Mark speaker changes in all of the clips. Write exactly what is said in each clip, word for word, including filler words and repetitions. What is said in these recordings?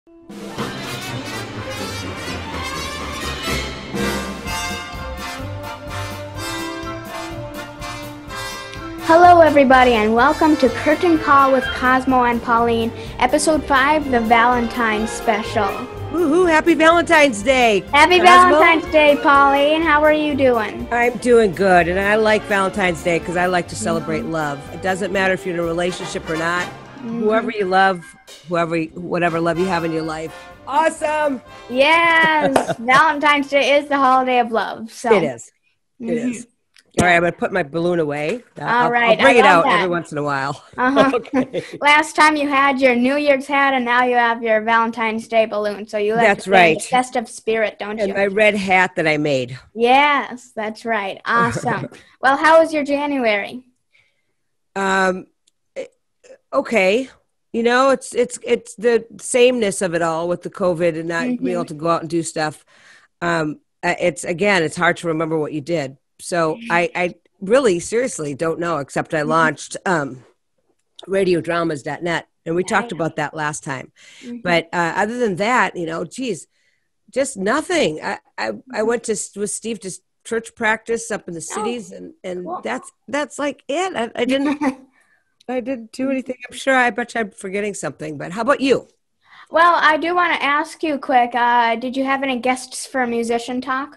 Speaker 1: Hello everybody and welcome to Curtain Call with Kosmo and Pauline, episode five, the Valentine special.
Speaker 2: Woohoo, happy Valentine's Day.
Speaker 1: Happy
Speaker 2: Cosmo.
Speaker 1: Valentine's Day, Pauline. How are you doing?
Speaker 2: I'm doing good, and I like Valentine's Day because I like to celebrate mm-hmm. love. It doesn't matter if you're in a relationship or not. Mm-hmm. Whoever you love, whoever, whatever love you have in your life. Awesome.
Speaker 1: Yes, Valentine's Day is the holiday of love. So.
Speaker 2: It is. It mm-hmm. is. All right, I'm going to put my balloon away.
Speaker 1: All
Speaker 2: I'll,
Speaker 1: right.
Speaker 2: I'll bring it out
Speaker 1: that.
Speaker 2: every once in a while.
Speaker 1: Uh-huh. Okay. Last time you had your New Year's hat, and now you have your Valentine's Day balloon. So you like
Speaker 2: that's
Speaker 1: to
Speaker 2: right.
Speaker 1: The festive spirit, don't
Speaker 2: and
Speaker 1: you?
Speaker 2: And my red hat that I made.
Speaker 1: Yes, that's right. Awesome. Well, how was your January?
Speaker 2: Um. Okay. You know, it's it's it's the sameness of it all with the COVID and not mm-hmm. being able to go out and do stuff. Um. It's again, it's hard to remember what you did. So I, I really seriously don't know, except I launched um, radio dramas dot net, and we yeah, talked about that last time. Mm-hmm. But uh, other than that, you know, geez, just nothing. I, I, I went to with Steve to church practice up in the cities, oh, and, and cool. that's that's like it. I, I didn't I didn't do anything. I'm sure. I bet you I'm forgetting something. But how about you?
Speaker 1: Well, I do want to ask you quick. Uh, did you have any guests for Musician Talk?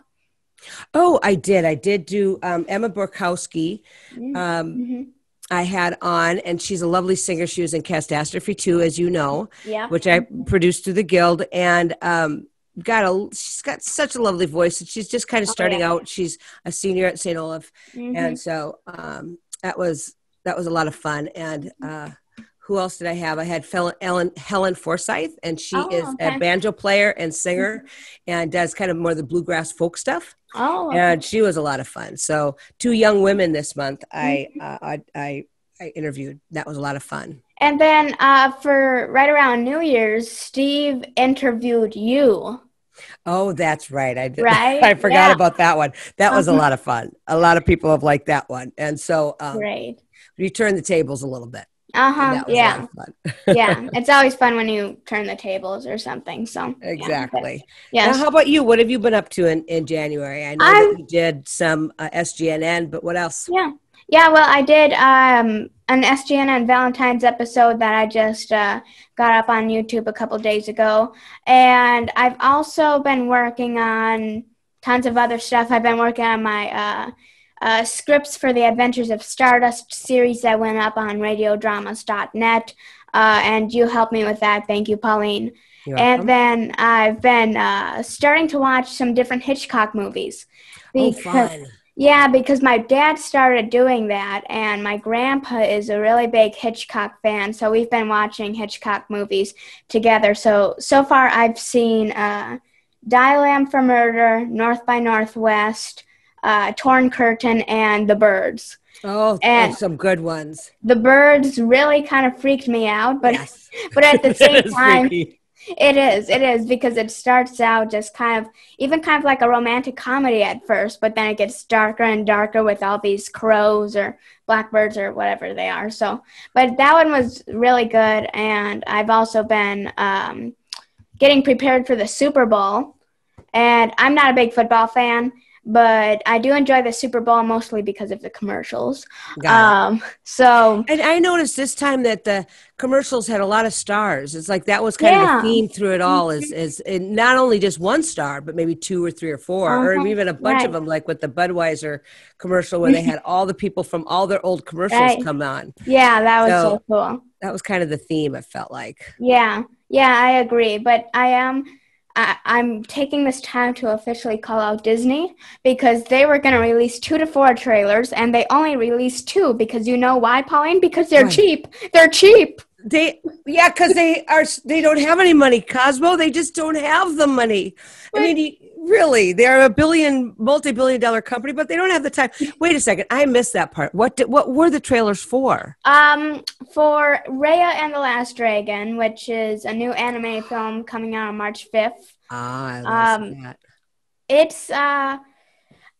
Speaker 2: Oh, I did. I did do um, Emma Borkowski. Um, mm-hmm. I had on, and she's a lovely singer. She was in Catastrophe two, as you know,
Speaker 1: yeah.
Speaker 2: which I produced through the Guild, and um, got a. She's got such a lovely voice, and she's just kind of starting oh, yeah. out. She's a senior at Saint Olaf, mm-hmm. and so um, that was that was a lot of fun. And uh, who else did I have? I had Ellen, Helen Forsyth, and she oh, is okay. a banjo player and singer, mm-hmm. and does kind of more the bluegrass folk stuff.
Speaker 1: Oh, okay.
Speaker 2: And she was a lot of fun. So two young women this month I, uh, I, I, I interviewed. That was a lot of fun.
Speaker 1: And then uh, for right around New Year's, Steve interviewed you.
Speaker 2: Oh, that's right. I did.
Speaker 1: Right?
Speaker 2: I forgot
Speaker 1: yeah.
Speaker 2: about that one. That was a lot of fun. A lot of people have liked that one. And so um,
Speaker 1: Great.
Speaker 2: we turned the tables a little bit.
Speaker 1: Uh-huh. Yeah. yeah. It's always fun when you turn the tables or something. So
Speaker 2: exactly.
Speaker 1: Yeah.
Speaker 2: Now, how about you? What have you been up to in, in January? I know I'm, that you did some uh, S G N N, but what else?
Speaker 1: Yeah. Yeah. Well, I did um, an S G N N Valentine's episode that I just uh, got up on YouTube a couple days ago. And I've also been working on tons of other stuff. I've been working on my uh, Uh, scripts for the Adventures of Stardust series that went up on radio dramas dot net, uh, and you helped me with that. Thank you, Pauline.
Speaker 2: You're
Speaker 1: and
Speaker 2: welcome.
Speaker 1: Then I've been uh, starting to watch some different Hitchcock movies.
Speaker 2: Because, oh, fun.
Speaker 1: Yeah, because my dad started doing that, and my grandpa is a really big Hitchcock fan, so we've been watching Hitchcock movies together. So, so far I've seen uh, Dial for Murder, North by Northwest, Uh, Torn Curtain, and The Birds.
Speaker 2: Oh, and oh, some good ones.
Speaker 1: The Birds really kind of freaked me out, but
Speaker 2: yes.
Speaker 1: but at the same time,
Speaker 2: freaky.
Speaker 1: it is, it is, because it starts out just kind of, even kind of like a romantic comedy at first, but then it gets darker and darker with all these crows or blackbirds or whatever they are. So, but that one was really good, and I've also been um, getting prepared for the Super Bowl, and I'm not a big football fan, but I do enjoy the Super Bowl mostly because of the commercials. Um, so,
Speaker 2: and I noticed this time that the commercials had a lot of stars. It's like that was kind yeah. of the theme through it all. Is is not only just one star, but maybe two or three or four, uh-huh. or even a bunch right. of them, like with the Budweiser commercial where they had all the people from all their old commercials
Speaker 1: right.
Speaker 2: come on.
Speaker 1: Yeah, that was so,
Speaker 2: so
Speaker 1: cool.
Speaker 2: That was kind of the theme. It felt like.
Speaker 1: Yeah, yeah, I agree. But I am. I, I'm taking this time to officially call out Disney because they were going to release two to four trailers, and they only released two because you know why, Pauline? Because they're
Speaker 2: right.
Speaker 1: cheap. They're cheap.
Speaker 2: They yeah, because they are. They don't have any money, Cosmo. They just don't have the money. But, I mean, really, they're a billion, multi-billion dollar company, but they don't have the time. Wait a second, I missed that part. What did, what were the trailers for?
Speaker 1: Um, for Raya and the Last Dragon, which is a new anime film coming out on March fifth.
Speaker 2: Ah, I love
Speaker 1: um,
Speaker 2: that.
Speaker 1: It's uh.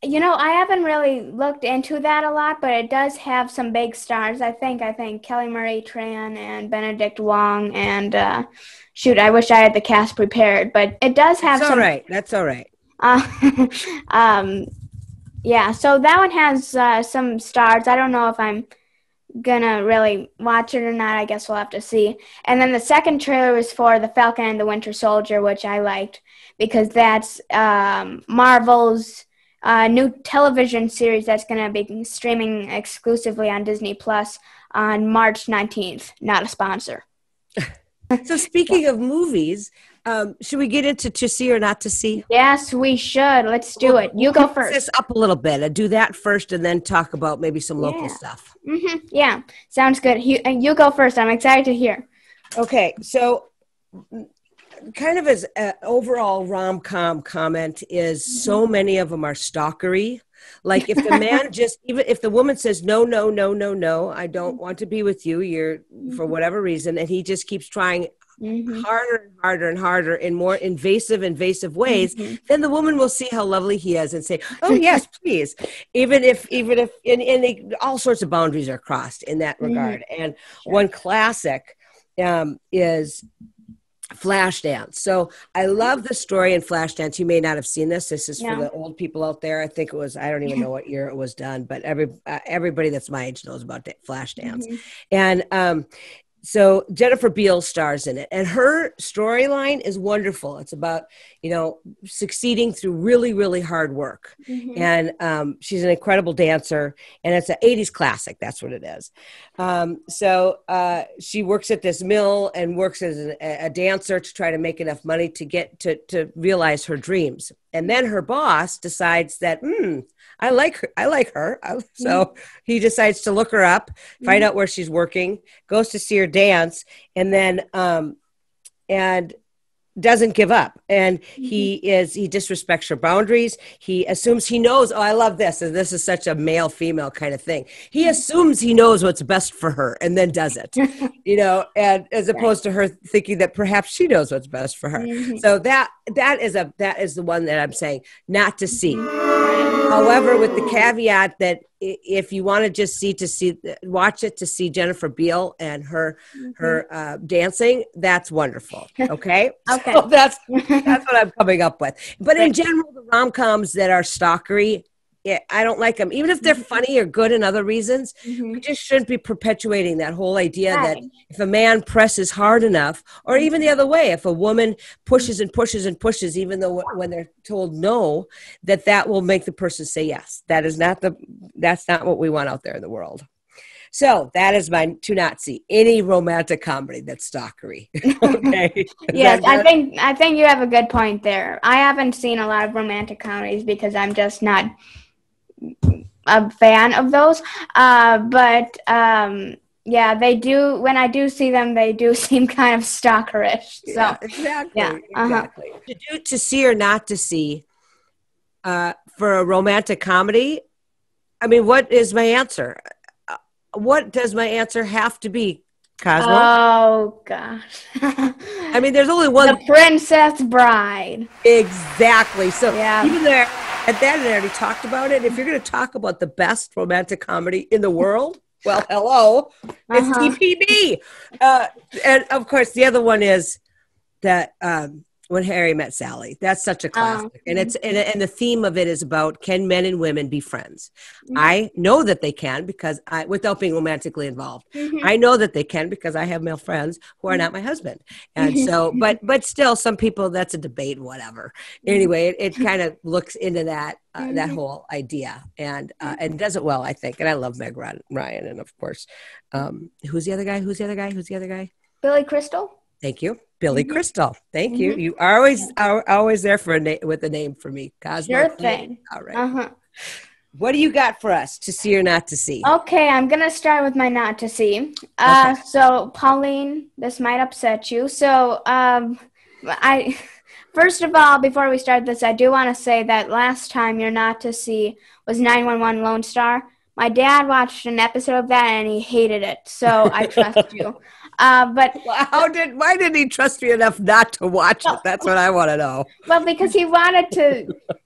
Speaker 1: You know, I haven't really looked into that a lot, but it does have some big stars. I think I think Kelly Marie Tran and Benedict Wong and uh, shoot, I wish I had the cast prepared, but it does
Speaker 2: That's
Speaker 1: have
Speaker 2: all
Speaker 1: some.
Speaker 2: right. That's all right.
Speaker 1: Uh, um, yeah, so that one has uh, some stars. I don't know if I'm gonna really watch it or not. I guess we'll have to see. And then the second trailer was for The Falcon and the Winter Soldier, which I liked because that's um, Marvel's uh, new television series that's gonna be streaming exclusively on Disney Plus on March nineteenth. Not a sponsor.
Speaker 2: So speaking of movies, um, should we get into to see or not to see?
Speaker 1: Yes, we should. Let's do
Speaker 2: We'll,
Speaker 1: it. You
Speaker 2: we'll
Speaker 1: go
Speaker 2: mix this
Speaker 1: first.
Speaker 2: up a little bit and do that first and then talk about maybe some local
Speaker 1: Yeah.
Speaker 2: stuff.
Speaker 1: Mm-hmm. Yeah. Sounds good. You, you go first. I'm excited to hear.
Speaker 2: Okay, so kind of as an overall rom-com comment is so many of them are stalkery. Like if the man just, even if the woman says, no, no, no, no, no, I don't want to be with you, you're for whatever reason, and he just keeps trying
Speaker 1: Mm-hmm.
Speaker 2: harder and harder and harder in more invasive, invasive ways,
Speaker 1: Mm-hmm.
Speaker 2: then the woman will see how lovely he is and say, oh yes, please. Even if, even if, and, and they, all sorts of boundaries are crossed in that regard. Mm-hmm. And sure. One classic um, is Flashdance. So I love the story in Flashdance. You may not have seen this. This is no. for the old people out there. I think it was, I don't even know what year it was done, but every uh, everybody that's my age knows about Flashdance. Mm-hmm. And um, so Jennifer Beal stars in it, and her storyline is wonderful. It's about, you know, succeeding through really, really hard work. Mm-hmm. And um, she's an incredible dancer, and it's an eighties classic. That's what it is. Um, so uh, she works at this mill and works as a, a dancer to try to make enough money to get to, to realize her dreams. And then her boss decides that, hmm, I like her. I like her. So mm-hmm. he decides to look her up, find mm-hmm. out where she's working, goes to see her dance, and then um, and doesn't give up. And mm-hmm. he is he disrespects her boundaries. He assumes he knows. Oh, I love this. And this is such a male female kind of thing. He assumes he knows what's best for her and then does it. You know, and as opposed to her thinking that perhaps she knows what's best for her. Mm-hmm. So that that is a that is the one that I'm saying not to see. However, with the caveat that if you want to just see to see watch it to see Jennifer Beal and her mm-hmm. her uh, dancing, that's wonderful. Okay,
Speaker 1: okay,
Speaker 2: so that's that's what I'm coming up with. But in general, the rom-coms that are stalkery, yeah, I don't like them, even if they're funny or good in other reasons. Mm-hmm. We just shouldn't be perpetuating that whole idea right. that if a man presses hard enough, or even the other way, if a woman pushes and pushes and pushes, even though when they're told no, that that will make the person say yes. That is not the, that's not what we want out there in the world. So that is my to not see any romantic comedy that's stalkery. Okay.
Speaker 1: Yes, I think I think you have a good point there. I haven't seen a lot of romantic comedies because I'm just not a fan of those. Uh, but um, yeah, they do. When I do see them, they do seem kind of stalkerish. So
Speaker 2: yeah, exactly.
Speaker 1: Yeah,
Speaker 2: exactly.
Speaker 1: Uh-huh.
Speaker 2: To do to see or not to see uh, for a romantic comedy. I mean, what is my answer? What does my answer have to be, Kosmo?
Speaker 1: Oh, gosh.
Speaker 2: I mean, there's only one.
Speaker 1: The Princess Bride.
Speaker 2: Exactly. So
Speaker 1: yeah.
Speaker 2: even there, at that, I already talked about it. If you're going to talk about the best romantic comedy in the world, well, hello, it's uh-huh. T P B. Uh, and, of course, the other one is that um, When Harry Met Sally. That's such a classic. Um, and it's and, and the theme of it is about, can men and women be friends? Mm-hmm. I know that they can because I, without being romantically involved, mm-hmm. I know that they can because I have male friends who are not my husband. And so, but but still some people, that's a debate, whatever. Anyway, it, it kind of looks into that, uh, mm-hmm. that whole idea and, uh, and does it well, I think. And I love Meg Ryan. And of course, um, who's the other guy? Who's the other guy? Who's the other guy?
Speaker 1: Billy Crystal.
Speaker 2: Thank you. Billy
Speaker 1: Mm-hmm.
Speaker 2: Crystal. Thank
Speaker 1: Mm-hmm.
Speaker 2: you. You are always are always there for a name with a name for me. Kosmo.
Speaker 1: Sure thing.
Speaker 2: All right.
Speaker 1: Uh-huh.
Speaker 2: What do you got for us to see or not to see?
Speaker 1: Okay, I'm going to start with my not to see. Uh, okay. So, Pauline, this might upset you. So, um, I first of all, before we start this, I do want to say that last time your not to see was nine one one Lone Star. My dad watched an episode of that and he hated it. So, I trust you. Uh, but
Speaker 2: well, how did why did he trust me enough not to watch it? That's what I want to know.
Speaker 1: Well, because he wanted to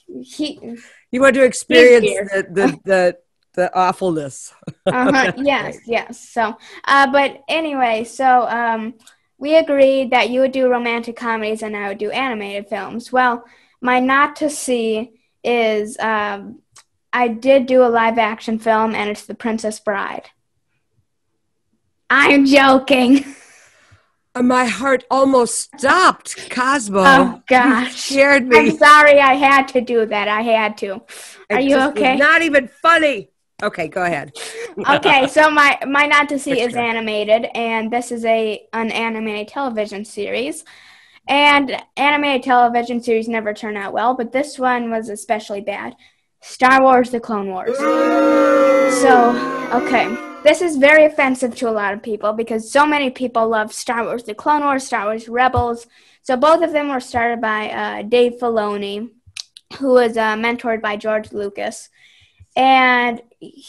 Speaker 1: he
Speaker 2: You want to
Speaker 1: he's
Speaker 2: experience
Speaker 1: weird.
Speaker 2: the the the, the awfulness.
Speaker 1: Uh-huh.
Speaker 2: That's
Speaker 1: Yes,
Speaker 2: great.
Speaker 1: yes. So, uh, but anyway, so um, we agreed that you would do romantic comedies and I would do animated films. Well, my not to see is um, I did do a live action film, and it's The Princess Bride. I'm joking.
Speaker 2: Uh, My heart almost stopped, Cosmo.
Speaker 1: Oh
Speaker 2: You
Speaker 1: gosh.
Speaker 2: scared
Speaker 1: I'm
Speaker 2: me.
Speaker 1: sorry I had to do that. I had to. Are
Speaker 2: It
Speaker 1: you
Speaker 2: just was
Speaker 1: okay?
Speaker 2: not even funny. Okay, go ahead.
Speaker 1: Okay, so my my not to see is
Speaker 2: Extra.
Speaker 1: animated, and this is a an animated television series. And animated television series never turn out well, but this one was especially bad. Star Wars: The Clone Wars. So, okay, this is very offensive to a lot of people because so many people love Star Wars: The Clone Wars, Star Wars Rebels. So both of them were started by uh, Dave Filoni, who was uh, mentored by George Lucas. And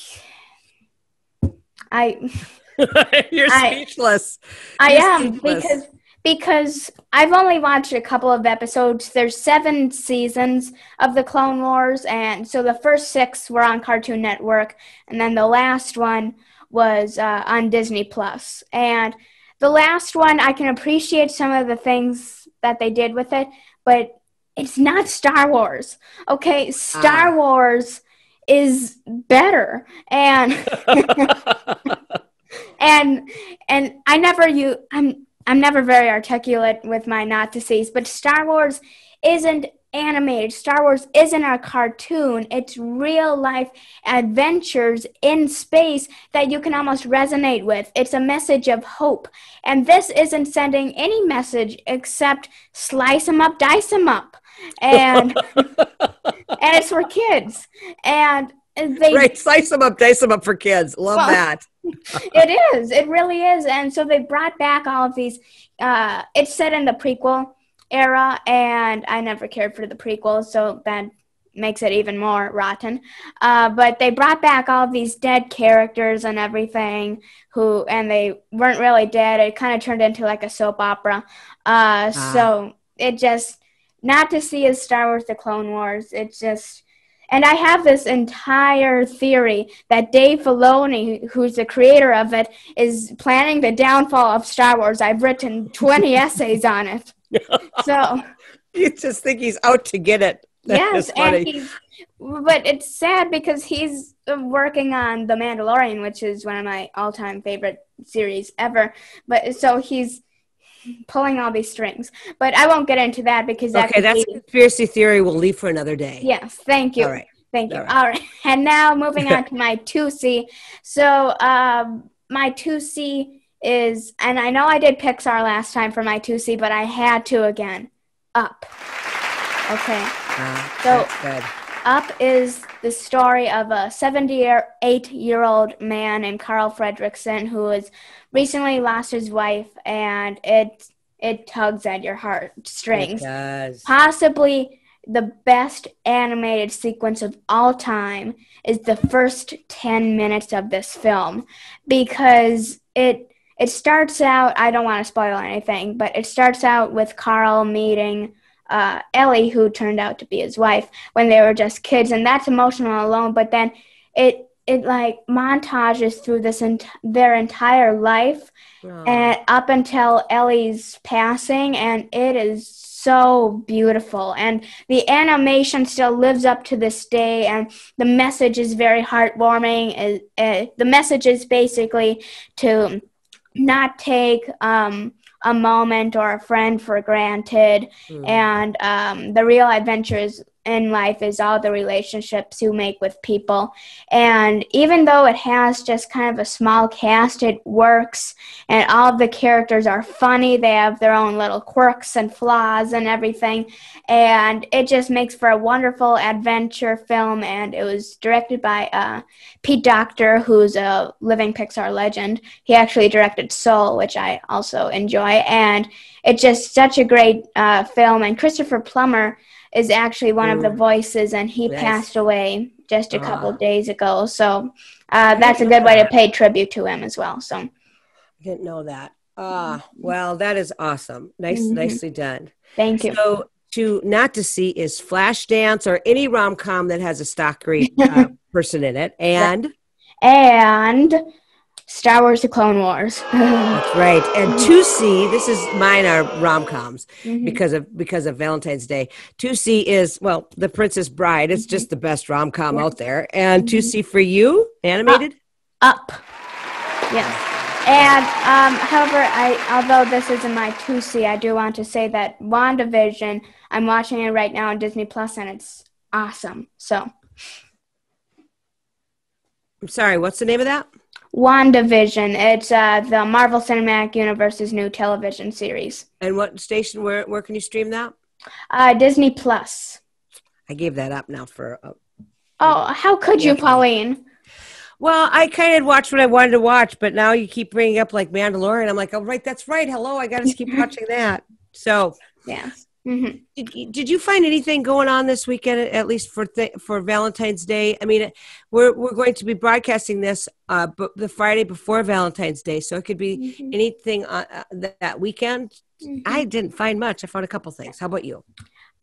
Speaker 1: I
Speaker 2: You're
Speaker 1: I
Speaker 2: speechless.
Speaker 1: I
Speaker 2: You're
Speaker 1: am
Speaker 2: speechless.
Speaker 1: because because I've only watched a couple of episodes. There's seven seasons of the Clone Wars, and so the first six were on Cartoon Network, and then the last one was uh, on Disney Plus. And the last one, I can appreciate some of the things that they did with it, but it's not Star Wars. Okay, Star
Speaker 2: Ah.
Speaker 1: Wars is better, and and and I never you I'm I'm never very articulate with my not to sees, but Star Wars isn't animated. Star Wars isn't a cartoon. It's real life adventures in space that you can almost resonate with. It's a message of hope. And this isn't sending any message except slice them up, dice them up. And and it's for kids. And they
Speaker 2: Right, slice them up, dice them up for kids. Love
Speaker 1: well,
Speaker 2: that.
Speaker 1: it is. It really is. And so they brought back all of these. Uh, it's set in the prequel era, and I never cared for the prequels, so that makes it even more rotten. Uh, but they brought back all of these dead characters and everything, who and they weren't really dead. It kind of turned into like a soap opera. Uh,
Speaker 2: Ah.
Speaker 1: so it just not to see as Star Wars: The Clone Wars. It's just. And I have this entire theory that Dave Filoni, who's the creator of it, is planning the downfall of Star Wars. I've written twenty essays on it. So,
Speaker 2: You just think he's out to get it. That
Speaker 1: yes,
Speaker 2: is
Speaker 1: and
Speaker 2: funny.
Speaker 1: he's, but it's sad because he's working on The Mandalorian, which is one of my all-time favorite series ever. But so he's pulling all these strings. But I won't get into that because that
Speaker 2: Okay,
Speaker 1: could
Speaker 2: that's a
Speaker 1: be.
Speaker 2: conspiracy theory we'll leave for another day.
Speaker 1: Yes, thank
Speaker 2: All
Speaker 1: you.
Speaker 2: right.
Speaker 1: Thank you.
Speaker 2: All right.
Speaker 1: All right. And now moving on to my two C. So um, my two C is, and I know I did Pixar last time for my two C, but I had to again. Up. Okay.
Speaker 2: Uh,
Speaker 1: So
Speaker 2: that's good.
Speaker 1: Up is the story of a seventy-eight-year-old man named Carl Fredricksen who has recently lost his wife, and it it tugs at your
Speaker 2: It
Speaker 1: heartstrings.
Speaker 2: does.
Speaker 1: Possibly the best animated sequence of all time is the first ten minutes of this film because it it starts out, I don't want to spoil anything, but it starts out with Carl meeting uh, Ellie, who turned out to be his wife, when they were just kids, and that's emotional alone, but then it it like montages through this ent- their entire life
Speaker 2: Oh.
Speaker 1: and up until Ellie's passing, and it is so beautiful. And the animation still lives up to this day, and the message is very heartwarming. It, it, the message is basically to not take um, a moment or a friend for granted,
Speaker 2: Hmm.
Speaker 1: and um, the real adventures in life is all the relationships you make with people. And even though it has just kind of a small cast, it works, and all of the characters are funny. They have their own little quirks and flaws and everything, and it just makes for a wonderful adventure film. And it was directed by uh, Pete Docter, who's a living Pixar legend. He actually directed Soul, which I also enjoy, and it's just such a great uh, film. And Christopher Plummer is actually one of the
Speaker 2: Mm.
Speaker 1: voices, and he
Speaker 2: Nice.
Speaker 1: passed away just a couple
Speaker 2: Ah.
Speaker 1: days ago. So
Speaker 2: I
Speaker 1: uh, that's
Speaker 2: didn't
Speaker 1: a
Speaker 2: know
Speaker 1: good way to
Speaker 2: that.
Speaker 1: pay tribute to him as well. So
Speaker 2: I didn't know that. Ah, well, that is awesome. Nice,
Speaker 1: mhm.
Speaker 2: nicely done.
Speaker 1: Thank you.
Speaker 2: So, to not to see is Flashdance or any rom-com that has a stock great uh, person in it. And
Speaker 1: and Star Wars: The Clone Wars.
Speaker 2: That's right. And to see, this is mine are rom-coms
Speaker 1: Mm-hmm.
Speaker 2: because of because of Valentine's Day. To see is, well, The Princess Bride. It's mm-hmm. just the best rom-com yeah. out there. And mm-hmm. To see for you, animated?
Speaker 1: Up. Up. Yes. And um, however, I although this isn't my to see, I do want to say that WandaVision, I'm watching it right now on Disney Plus, and it's awesome. So
Speaker 2: I'm sorry, what's the name of that?
Speaker 1: WandaVision. It's uh, the Marvel Cinematic Universe's new television series.
Speaker 2: And what station, where where can you stream that?
Speaker 1: Uh, Disney Plus.
Speaker 2: I gave that up now for... Uh,
Speaker 1: oh, how could you, Pauline?
Speaker 2: Well, I kind of watched what I wanted to watch, but now you keep bringing up like Mandalorian. I'm like, oh, right, that's right. Hello, I got to keep watching that. So,
Speaker 1: yeah. Mm-hmm.
Speaker 2: Did, did you find anything going on this weekend, at least for th- for Valentine's Day? I mean, we're we're going to be broadcasting this uh, b- the Friday before Valentine's Day, so it could be mm-hmm. anything uh, that, that weekend. Mm-hmm. I didn't find much. I found a couple things. How about you?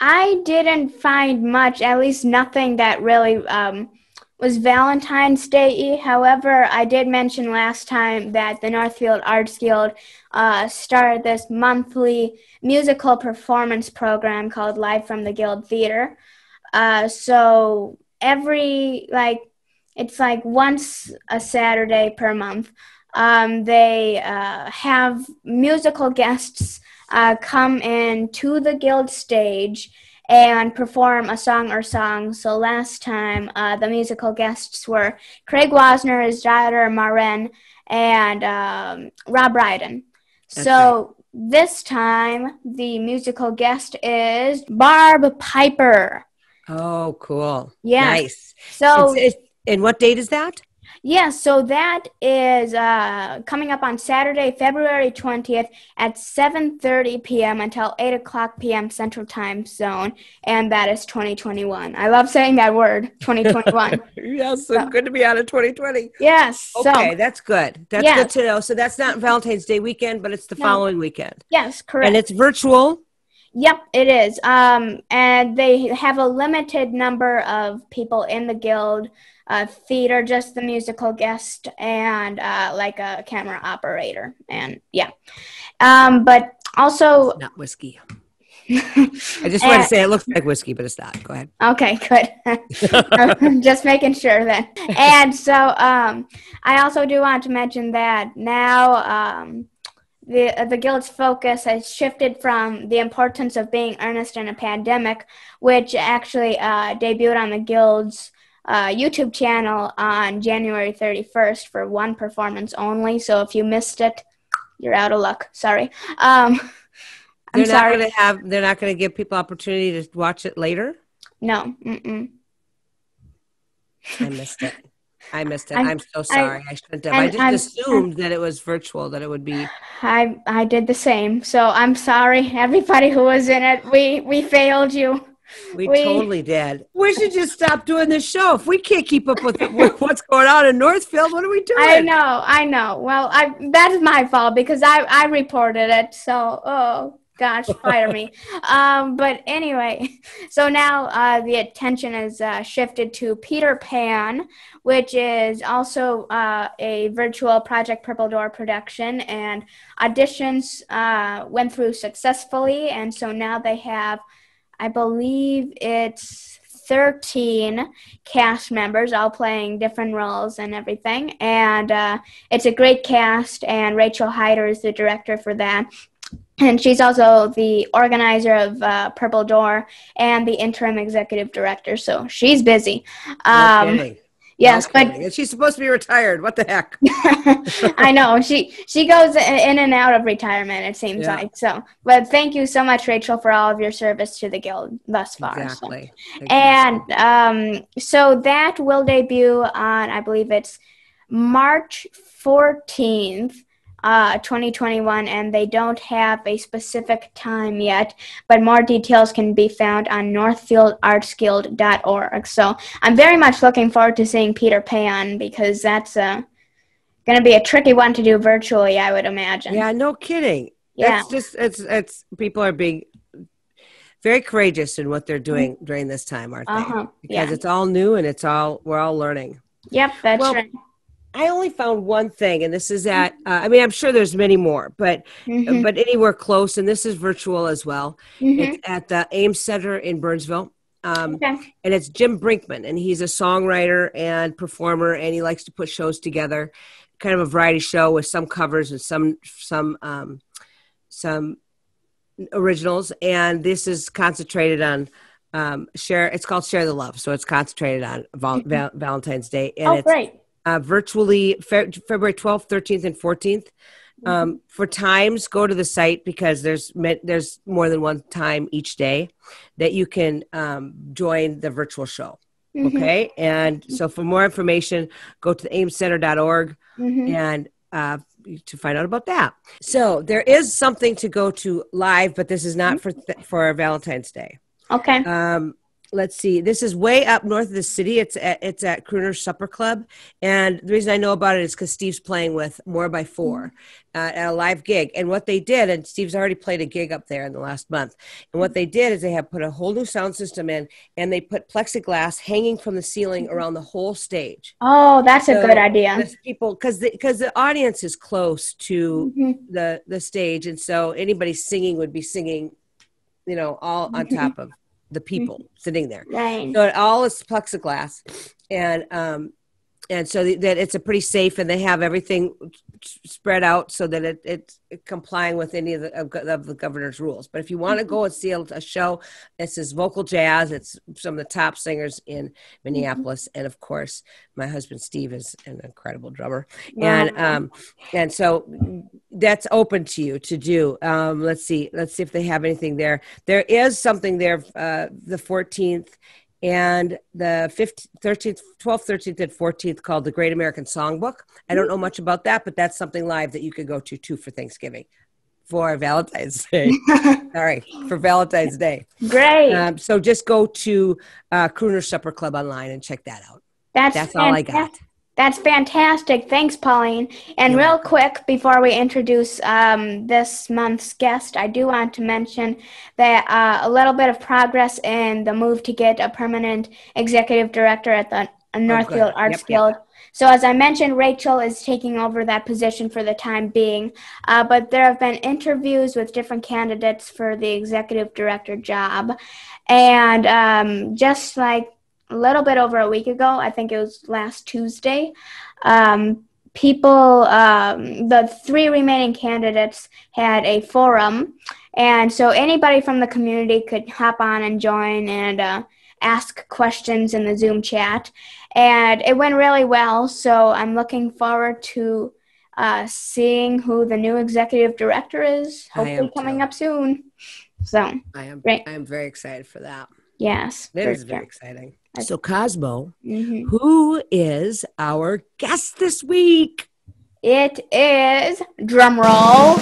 Speaker 1: I didn't find much, at least nothing that really um, was Valentine's Day-y. However, I did mention last time that the Northfield Arts Guild uh, started this monthly musical performance program called Live from the Guild Theater. Uh, so every, like, it's like once a Saturday per month, um, they uh, have musical guests uh, come in to the Guild stage and perform a song or songs. So last time, uh, the musical guests were Craig Wasner, his daughter Maren, and um, Rob Brydon. That's so right. This time, the musical guest is Barb Piper.
Speaker 2: Oh, cool.
Speaker 1: Yeah.
Speaker 2: Nice.
Speaker 1: So,
Speaker 2: it's, it's, and what date is that?
Speaker 1: Yeah, so that is uh, coming up on Saturday, February twentieth at seven thirty p.m. until eight o'clock p.m. Central Time Zone, and that is twenty twenty-one. I love saying that word, twenty twenty-one.
Speaker 2: Yes, so good to be out of twenty twenty.
Speaker 1: Yes.
Speaker 2: Okay,
Speaker 1: so,
Speaker 2: that's good. That's
Speaker 1: yes.
Speaker 2: good to know. So that's not Valentine's Day weekend, but it's the no. following weekend.
Speaker 1: Yes, correct.
Speaker 2: And it's virtual?
Speaker 1: Yep, it is. Um, and they have a limited number of people in the guild. Uh, theater, just the musical guest, and uh, like a camera operator, and yeah. Um, but also,
Speaker 2: it's not whiskey. I just want to say it looks like whiskey, but it's not. Go ahead.
Speaker 1: Okay, good. Just making sure then. And so, um, I also do want to mention that now um, the uh, the guild's focus has shifted from the importance of being earnest in a pandemic, which actually uh, debuted on the guild's Uh, YouTube channel on January thirty-first for one performance only. So if you missed it, you're out of luck. Sorry. Um, I'm
Speaker 2: they're not
Speaker 1: sorry.
Speaker 2: Gonna have, they're not going to give people opportunity to watch it later?
Speaker 1: No. Mm-mm.
Speaker 2: I missed it. I missed it. I'm, I'm so sorry. I, I shouldn't have. I just
Speaker 1: I'm,
Speaker 2: assumed
Speaker 1: I'm,
Speaker 2: that it was virtual, that it would be.
Speaker 1: I I did the same. So I'm sorry, everybody who was in it. We we failed you.
Speaker 2: We, we totally did. We should just stop doing this show. If we can't keep up with, with what's going on in Northfield, what are we doing?
Speaker 1: I know, I know. Well, I that is my fault because I, I reported it. So, oh, gosh, fire me. Um, but anyway, so now uh, the attention is uh, shifted to Peter Pan, which is also uh, a virtual Project Purple Door production. And auditions uh, went through successfully. And so now they have, I believe it's thirteen cast members, all playing different roles and everything. And uh, it's a great cast, and Rachel Hyder is the director for that. And she's also the organizer of uh, Purple Door and the interim executive director, so she's busy. Um,
Speaker 2: no kidding.
Speaker 1: Yes,
Speaker 2: no
Speaker 1: but
Speaker 2: kidding. And she's supposed to be retired. What the heck?
Speaker 1: I know she she goes in and out of retirement. It seems yeah. like so. But thank you so much, Rachel, for all of your service to the guild thus far.
Speaker 2: Exactly.
Speaker 1: So. And um, so that will debut on, I believe it's March fourteenth. Uh, twenty twenty-one, and they don't have a specific time yet, but more details can be found on northfield arts guild dot org. So I'm very much looking forward to seeing Peter Pan because that's uh, going to be a tricky one to do virtually, I would imagine.
Speaker 2: Yeah, no kidding.
Speaker 1: Yeah.
Speaker 2: That's just, it's, it's, people are being, very courageous in what they're doing during this time, aren't they?
Speaker 1: Uh-huh.
Speaker 2: Because
Speaker 1: Yeah.
Speaker 2: it's all new and it's all, we're all learning.
Speaker 1: Yep, that's
Speaker 2: Well,
Speaker 1: right.
Speaker 2: I only found one thing, and this is at, uh, I mean, I'm sure there's many more, but,
Speaker 1: Mm-hmm.
Speaker 2: but anywhere close, and this is virtual as well.
Speaker 1: Mm-hmm.
Speaker 2: It's at the Ames Center in Burnsville. Um,
Speaker 1: Okay.
Speaker 2: and it's Jim Brinkman, and he's a songwriter and performer, and he likes to put shows together, kind of a variety show with some covers and some, some, um, some originals. And this is concentrated on, um, share, it's called Share the Love. So it's concentrated on val-
Speaker 1: Mm-hmm.
Speaker 2: val- Valentine's Day. And
Speaker 1: Oh,
Speaker 2: it's,
Speaker 1: great.
Speaker 2: Uh, virtually fe- February twelfth, thirteenth, and fourteenth. Um, for times, go to the site because there's there's more than one time each day that you can um, join the virtual show.
Speaker 1: Mm-hmm.
Speaker 2: Okay, and so for more information, go to the ames center dot org
Speaker 1: Mm-hmm.
Speaker 2: and uh, to find out about that. So there is something to go to live, but this is not for th- for Valentine's Day.
Speaker 1: Okay.
Speaker 2: Um, let's see. This is way up north of the city. It's at, it's at Crooner's Supper Club. And the reason I know about it is because Steve's playing with More by Four uh, at a live gig. And what they did, and Steve's already played a gig up there in the last month. And what they did is they have put a whole new sound system in, and they put plexiglass hanging from the ceiling around the whole stage.
Speaker 1: Oh, that's
Speaker 2: So
Speaker 1: a good idea.
Speaker 2: there's people, because the, because the audience is close to
Speaker 1: Mm-hmm.
Speaker 2: the, the stage. And so anybody singing would be singing, you know, all on top of the people sitting there.
Speaker 1: Right.
Speaker 2: So it all is plexiglass, and um, and so that it's a pretty safe, and they have everything spread out so that it, it's complying with any of the, of, of the governor's rules. But if you want to go and see a, a show, this is vocal jazz. It's some of the top singers in Minneapolis, mm-hmm. and of course, my husband Steve is an incredible drummer, wow. and um, and so that's open to you to do. Um, let's see, let's see if they have anything there. There is something there, uh, the fourteenth. And the fifteenth, thirteenth, twelfth, thirteenth, and fourteenth called the Great American Songbook. I don't know much about that, but that's something live that you could go to too for Thanksgiving, for Valentine's Day. Sorry, for Valentine's Day.
Speaker 1: Great.
Speaker 2: Um, so just go to uh, Crooner Supper Club online and check that out.
Speaker 1: That's,
Speaker 2: that's all I got.
Speaker 1: That's fantastic. Thanks, Pauline. And
Speaker 2: You're
Speaker 1: real
Speaker 2: welcome.
Speaker 1: quick, before we introduce um, this month's guest, I do want to mention that uh, a little bit of progress in the move to get a permanent executive director at the Northfield
Speaker 2: oh,
Speaker 1: Arts
Speaker 2: yep,
Speaker 1: Guild.
Speaker 2: Yep.
Speaker 1: So as I mentioned, Rachel is taking over that position for the time being, uh, but there have been interviews with different candidates for the executive director job. And um, just like a little bit over a week ago, I think it was last Tuesday, um, people, um, the three remaining candidates had a forum. And so anybody from the community could hop on and join and uh, ask questions in the Zoom chat. And it went really well. So I'm looking forward to uh, seeing who the new executive director is, hopefully coming
Speaker 2: too.
Speaker 1: up soon. So
Speaker 2: I am,
Speaker 1: great.
Speaker 2: I am very excited for that.
Speaker 1: Yes.
Speaker 2: It is very exciting. So Kosmo, mm-hmm. who is our guest this week?
Speaker 1: It is, drum roll,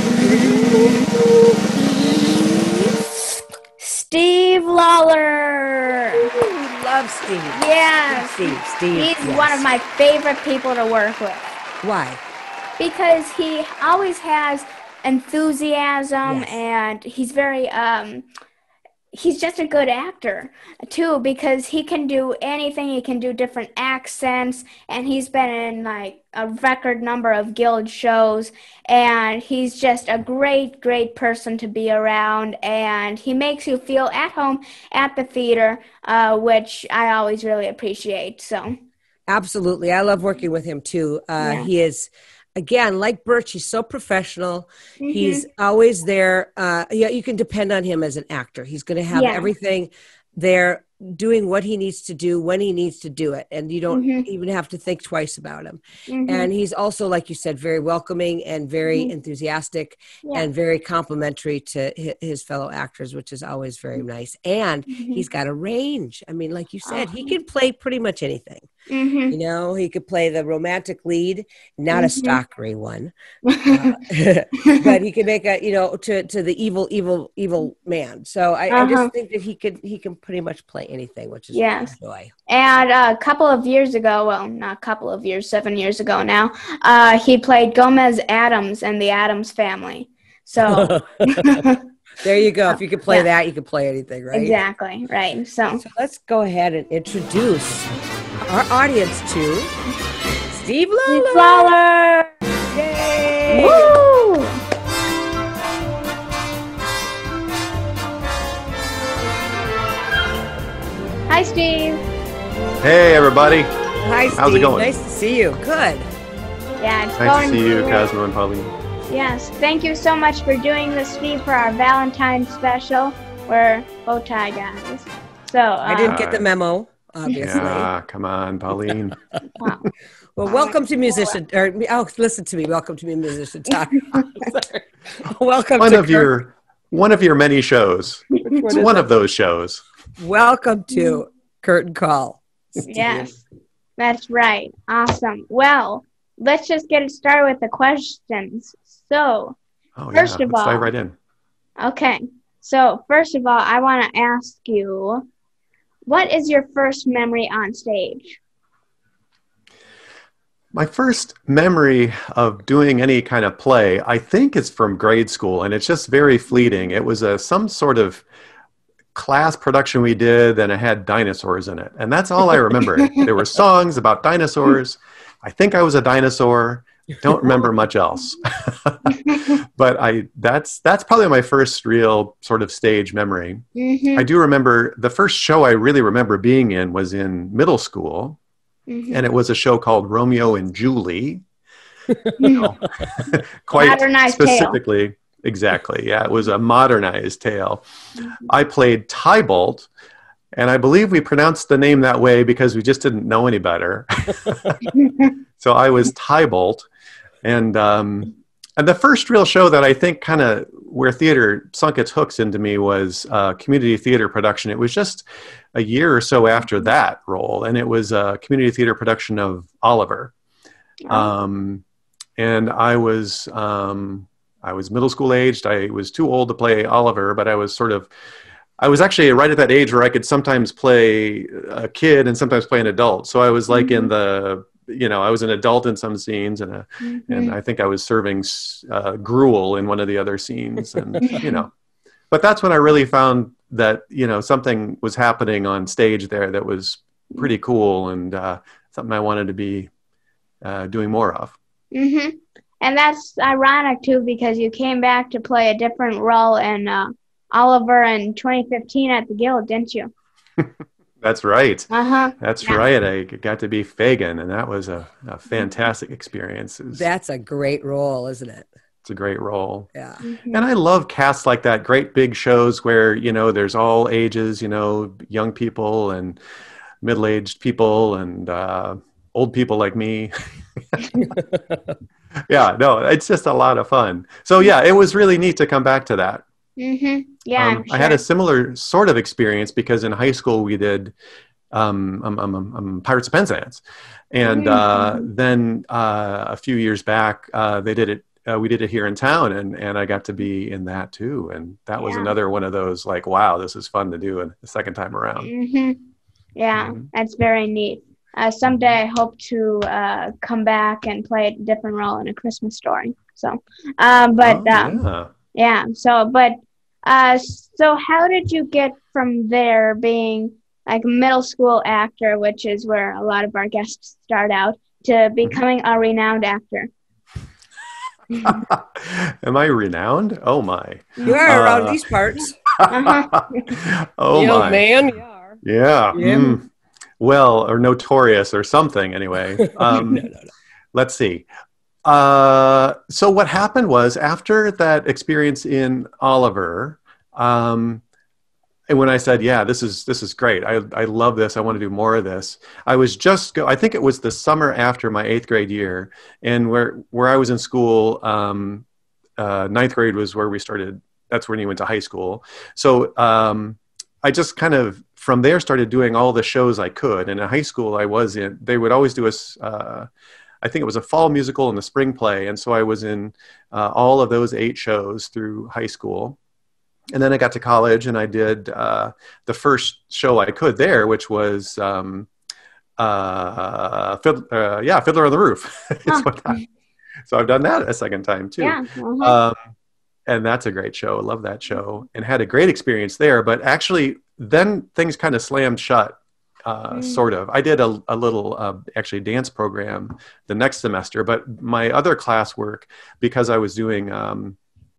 Speaker 1: Steve Lawler.
Speaker 2: Ooh, love Steve.
Speaker 1: Yes.
Speaker 2: Steve, Steve.
Speaker 1: He's
Speaker 2: yes.
Speaker 1: one of my favorite people to work with.
Speaker 2: Why?
Speaker 1: Because he always has enthusiasm,
Speaker 2: yes.
Speaker 1: and he's very, um, he's just a good actor too, because he can do anything. He can do different accents, and he's been in like a record number of guild shows, and he's just a great, great person to be around, and he makes you feel at home at the theater, uh, which I always really appreciate. So,
Speaker 2: absolutely. I love working with him too. Uh, yeah. He is, again, like Birch, he's so professional. Mm-hmm. He's always there. Uh, yeah, you can depend on him as an actor. He's going to have yeah. everything there, doing what he needs to do when he needs to do it. And you don't mm-hmm. even have to think twice about him. Mm-hmm. And he's also, like you said, very welcoming and very mm-hmm. enthusiastic yeah. and very complimentary to his fellow actors, which is always very nice. And mm-hmm. he's got a range. I mean, like you said, uh-huh. he can play pretty much anything. Mm-hmm. You know, he could play the romantic lead, not mm-hmm. a stockery one, uh, but he could make a, you know, to, to the evil, evil, evil man. So I, uh-huh. I just think that he could, he can pretty much play anything, which is
Speaker 1: yes.
Speaker 2: a joy.
Speaker 1: And a couple of years ago, well, not a couple of years, seven years ago now, uh, he played Gomez Adams in the Addams Family. So
Speaker 2: There you go. If you can play
Speaker 1: Yeah.
Speaker 2: that, you can play anything, right?
Speaker 1: Exactly. Right. So,
Speaker 2: so let's go ahead and introduce our audience to Steve Lawler.
Speaker 1: Lawler.
Speaker 2: Yay!
Speaker 1: Woo! Hi, Steve.
Speaker 3: Hey, everybody.
Speaker 2: Hi, Steve.
Speaker 3: How's it going?
Speaker 2: Nice to see you. Good.
Speaker 1: Yeah, it's
Speaker 3: Nice
Speaker 1: going
Speaker 3: to see you,
Speaker 1: great.
Speaker 3: Kosmo and Pauline.
Speaker 1: Yes, thank you so much for doing this, Steve, for our Valentine special. We're bow tie guys. So uh,
Speaker 2: I didn't get the memo, obviously.
Speaker 3: Yeah, come on, Pauline.
Speaker 1: wow.
Speaker 2: Well, welcome to musician. Or oh, listen to me. Welcome to me, musician talk. Welcome
Speaker 3: One
Speaker 2: to
Speaker 3: of your one of your many shows. It's one of those shows.
Speaker 2: Welcome to Curtain Call. Steve.
Speaker 1: Yes, that's right. Awesome. Well, let's just get it started with the questions. So,
Speaker 3: Oh,
Speaker 1: first
Speaker 3: yeah.
Speaker 1: of
Speaker 3: Let's
Speaker 1: all,
Speaker 3: dive right in.
Speaker 1: okay. So, first of all, I want to ask you, what is your first memory on stage?
Speaker 3: My first memory of doing any kind of play, I think, is from grade school, and it's just very fleeting. It was a some sort of class production we did, and it had dinosaurs in it, and that's all I remember. There were songs about dinosaurs. I think I was a dinosaur. Don't remember much else. But I that's that's probably my first real sort of stage memory.
Speaker 1: Mm-hmm.
Speaker 3: I do remember the first show I really remember being in was in middle school.
Speaker 1: Mm-hmm.
Speaker 3: And it was a show called Romeo and Julie. You know, quite
Speaker 1: Modernized
Speaker 3: specifically. Tale. Exactly. Yeah, it was a modernized tale. Mm-hmm. I played Tybalt, and I believe we pronounced the name that way because we just didn't know any better. So I was Tybalt. And, um, and the first real show that I think kind of where theater sunk its hooks into me was a community theater production. It was just a year or so after that role, and it was a community theater production of Oliver. Oh. Um, and I was um, I was middle school aged. I was too old to play Oliver, but I was sort of I was actually right at that age where I could sometimes play a kid and sometimes play an adult. So I was like mm-hmm. in the you know, I was an adult in some scenes, and a, mm-hmm. and I think I was serving uh, gruel in one of the other scenes, and you know, but that's when I really found that you know something was happening on stage there that was pretty cool, and uh, something I wanted to be uh, doing more of.
Speaker 1: Mm-hmm. And that's ironic too, because you came back to play a different role in uh, Oliver in twenty fifteen at the Guild, didn't you?
Speaker 3: That's right.
Speaker 1: Uh-huh.
Speaker 3: That's
Speaker 1: yeah.
Speaker 3: right. I got to be Fagin, and that was a, a fantastic experience. Was,
Speaker 2: That's a great role, isn't it?
Speaker 3: It's a great role.
Speaker 2: Yeah.
Speaker 1: Mm-hmm.
Speaker 3: And I love casts like that, great big shows where, you know, there's all ages, you know, young people and middle-aged people and uh, old people like me. Yeah, no, it's just a lot of fun. So, yeah, it was really neat to come back to that.
Speaker 1: Mm-hmm. Yeah,
Speaker 3: um,
Speaker 1: sure.
Speaker 3: I had a similar sort of experience because in high school we did um, um, um, um, um, Pirates of Penzance, and uh, mm-hmm. then uh, a few years back uh, they did it. Uh, we did it here in town, and and I got to be in that too, and that was
Speaker 1: yeah.
Speaker 3: another one of those like, wow, this is fun to do, and the second time around.
Speaker 1: Mm-hmm. Yeah, mm-hmm. That's very neat. Uh, someday I hope to uh, come back and play a different role in A Christmas Story. So, um, but
Speaker 3: oh,
Speaker 1: um,
Speaker 3: yeah.
Speaker 1: yeah. So, but. Uh, so how did you get from there being like a middle school actor, which is where a lot of our guests start out, to becoming a renowned actor?
Speaker 3: Am I renowned? Oh my!
Speaker 2: You are
Speaker 3: uh,
Speaker 2: around these parts.
Speaker 1: Uh-huh.
Speaker 3: Oh
Speaker 2: you
Speaker 3: my,
Speaker 2: man! You are.
Speaker 3: Yeah.
Speaker 2: yeah.
Speaker 3: Mm. Well, or notorious or something. Anyway, um,
Speaker 2: no, no, no.
Speaker 3: Let's see. Uh, so what happened was after that experience in Oliver, um, and when I said, yeah, this is, this is great. I, I love this. I want to do more of this. I was just, go, I think it was the summer after my eighth grade year, and where, where I was in school, um, uh, ninth grade was where we started. That's when you went to high school. So, um, I just kind of, from there started doing all the shows I could. And in high school I was in, they would always do us, uh, I think it was a fall musical and the spring play. And so I was in uh, all of those eight shows through high school. And then I got to college and I did uh, the first show I could there, which was, um, uh, Fid- uh, yeah, Fiddler on the Roof.
Speaker 1: Huh.
Speaker 3: I, so I've done that a second time too.
Speaker 1: Yeah. Uh-huh.
Speaker 3: Um, and that's a great show. I love that show and had a great experience there. But actually, then things kind of slammed shut. Uh, sort of. I did a, a little uh, actually dance program the next semester, but my other classwork, because I was doing um,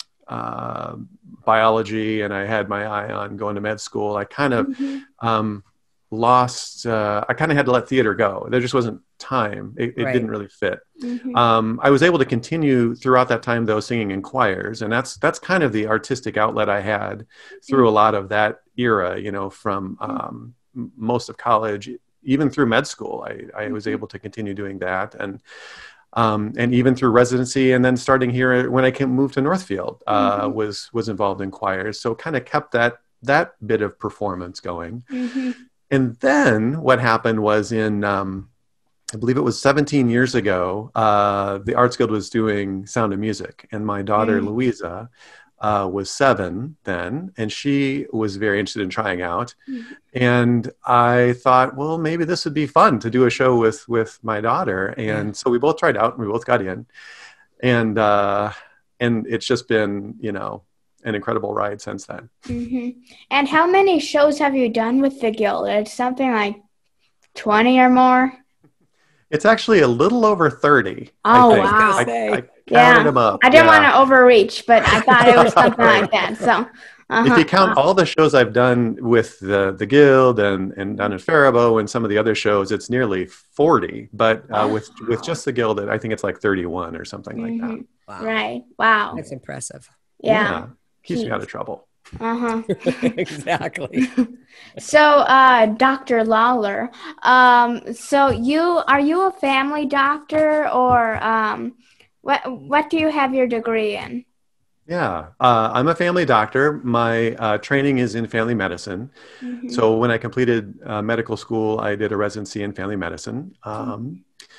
Speaker 3: uh, biology and I had my eye on going to med school, I kind of mm-hmm. um, lost, uh, I kind of had to let theater go. There just wasn't time. It, it right. didn't really fit. Mm-hmm. Um, I was able to continue throughout that time though, singing in choirs. And that's, that's kind of the artistic outlet I had through mm-hmm. a lot of that era, you know, from um, most of college, even through med school, I, I was able to continue doing that. And, um, and even through residency, and then starting here when I came, moved to Northfield, uh, mm-hmm. was, was involved in choirs. So kind of kept that, that bit of performance going. Mm-hmm. And then what happened was in, um, I believe it was seventeen years ago, uh, the Arts Guild was doing Sound of Music, and my daughter, mm-hmm. Louisa, Uh, was seven then, and she was very interested in trying out. Mm-hmm. And I thought, well, maybe this would be fun to do a show with with my daughter. And yeah. so we both tried out, and we both got in. And uh, and it's just been, you know, an incredible ride since then.
Speaker 1: Mm-hmm. And how many shows have you done with the Guild? It's something like twenty or more?
Speaker 3: It's actually a little over thirty.
Speaker 1: Oh,
Speaker 3: I think.
Speaker 1: wow.
Speaker 3: I, I counted
Speaker 1: yeah.
Speaker 3: them up.
Speaker 1: I didn't
Speaker 3: yeah.
Speaker 1: want to overreach, but I thought it was something right. like that. So, uh-huh.
Speaker 3: if you count all the shows I've done with the, the Guild and, and down in Faribault and some of the other shows, it's nearly forty. But uh, with with just the Guild, I think it's like thirty-one or something mm-hmm. like that.
Speaker 1: Wow. Right. Wow.
Speaker 2: That's impressive.
Speaker 1: Yeah.
Speaker 3: yeah. Keeps Jeez. me out of trouble.
Speaker 1: Uh-huh.
Speaker 2: Exactly.
Speaker 1: So, uh, Doctor Lawler, um, so you, are you a family doctor, or um, what, what do you have your degree in?
Speaker 3: Yeah, uh, I'm a family doctor. My uh, training is in family medicine. Mm-hmm. So when I completed uh, medical school, I did a residency in family medicine. Um, mm-hmm.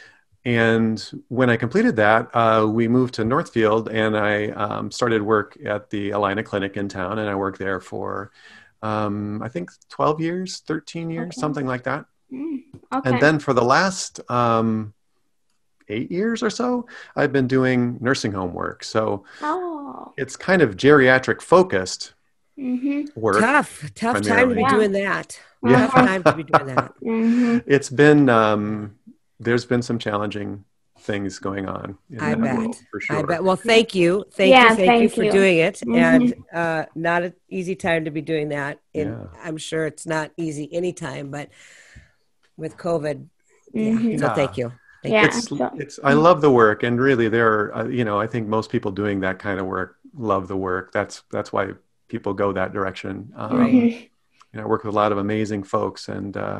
Speaker 3: And when I completed that, uh, we moved to Northfield, and I um, started work at the Alina Clinic in town, and I worked there for, um, I think, twelve years, thirteen years, okay. something like that. Mm, okay. And then for the last um, eight years or so, I've been doing nursing home work. So oh. it's kind of geriatric focused mm-hmm. work.
Speaker 2: Tough, tough primarily. time to be
Speaker 1: yeah.
Speaker 2: doing that.
Speaker 3: Yeah.
Speaker 2: Tough time to be doing that.
Speaker 1: Mm-hmm.
Speaker 3: It's been... Um, there's been some challenging things going on in
Speaker 2: I
Speaker 3: that
Speaker 2: bet.
Speaker 3: world, for sure.
Speaker 2: I bet. Well, thank you. Thank
Speaker 1: yeah,
Speaker 2: you. Thank,
Speaker 1: thank
Speaker 2: you for
Speaker 1: you.
Speaker 2: doing it.
Speaker 1: Mm-hmm.
Speaker 2: And uh, not an easy time to be doing that. And
Speaker 3: yeah.
Speaker 2: I'm sure it's not easy anytime, but with COVID,
Speaker 1: mm-hmm.
Speaker 2: yeah. So thank you. Thank
Speaker 1: yeah.
Speaker 2: you.
Speaker 3: It's, it's, I love the work. And really there are, uh, you know, I think most people doing that kind of work love the work. That's, that's why people go that direction. Um,
Speaker 1: right.
Speaker 3: You know, I work with a lot of amazing folks, and, uh,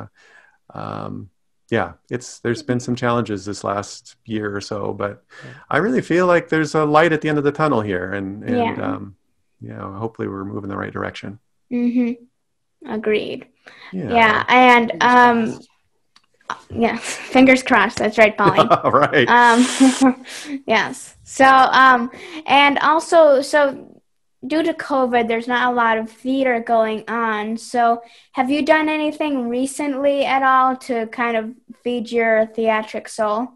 Speaker 3: um, yeah, it's, there's been some challenges this last year or so, but I really feel like there's a light at the end of the tunnel here, and, and, yeah. um, you know, hopefully we're moving in the right direction.
Speaker 1: Mm-hmm. Agreed.
Speaker 3: Yeah.
Speaker 1: yeah and, um, yeah, fingers crossed. That's right, Pauline.
Speaker 3: Right.
Speaker 1: Um, yes. So, um, and also, so due to COVID, there's not a lot of theater going on. So have you done anything recently at all to kind of feed your theatric soul?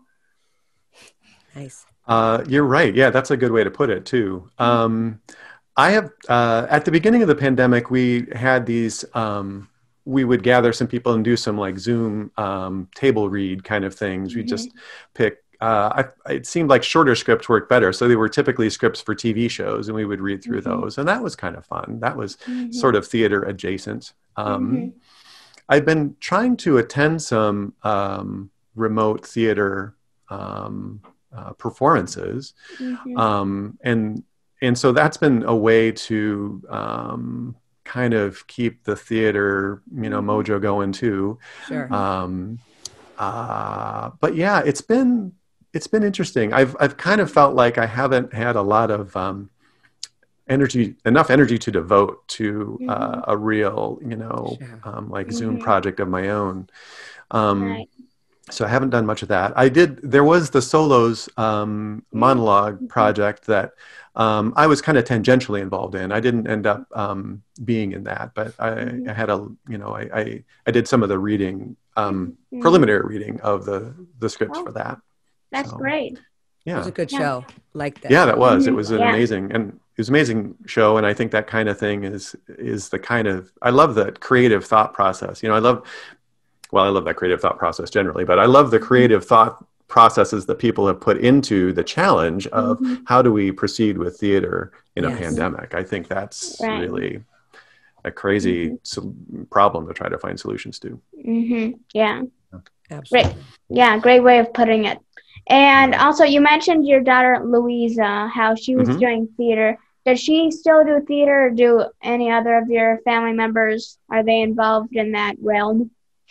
Speaker 2: Nice.
Speaker 3: Uh, you're right. Yeah, that's a good way to put it too. Um, I have, uh, at the beginning of the pandemic, we had these, um, we would gather some people and do some like Zoom um, table read kind of things. We mm-hmm. just pick, uh, I, it seemed like shorter scripts worked better. So they were typically scripts for T V shows, and we would read through mm-hmm. those. And that was kind of fun. That was mm-hmm. sort of theater adjacent. Um, mm-hmm. I've been trying to attend some um, remote theater um, uh, performances. Mm-hmm. Um, and, and so that's been a way to um, kind of keep the theater, you know, mojo going too.
Speaker 2: Sure.
Speaker 3: Um, uh, but yeah, it's been, it's been interesting. I've, I've kind of felt like I haven't had a lot of um, energy, enough energy to devote to uh, mm-hmm. a real, you know, sure. um, like mm-hmm. Zoom project of my own. Um, right. So I haven't done much of that. I did, there was the Solos um, monologue mm-hmm. project that um, I was kind of tangentially involved in. I didn't end up um, being in that, but I, mm-hmm. I had a, you know, I, I, I did some of the reading, um, mm-hmm. preliminary reading of the, the scripts
Speaker 1: oh,
Speaker 3: for that.
Speaker 1: That's
Speaker 3: so,
Speaker 1: great.
Speaker 3: Yeah.
Speaker 2: It was a good
Speaker 1: yeah.
Speaker 2: show. Like that.
Speaker 3: Yeah, that was.
Speaker 1: Mm-hmm.
Speaker 3: It was an
Speaker 1: yeah.
Speaker 3: amazing. And it was an amazing show, and I think that kind of thing is is the kind of, I love that creative thought process. You know, I love, well, I love that creative thought process generally, but I love the creative thought processes that people have put into the challenge of
Speaker 1: Mhm.
Speaker 3: how do we proceed with theater in
Speaker 2: Yes.
Speaker 3: a pandemic. I think that's
Speaker 1: Right.
Speaker 3: really a crazy
Speaker 1: Mhm.
Speaker 3: sol- problem to try to find solutions to.
Speaker 1: Mm-hmm. Yeah.
Speaker 2: Absolutely.
Speaker 1: Great. Yeah, great way of putting it. And
Speaker 3: Yeah.
Speaker 1: also, you mentioned your daughter Louisa, how she was
Speaker 3: Mhm.
Speaker 1: doing theater. Does she still do theater, or do any other of your family members, are they involved in that realm?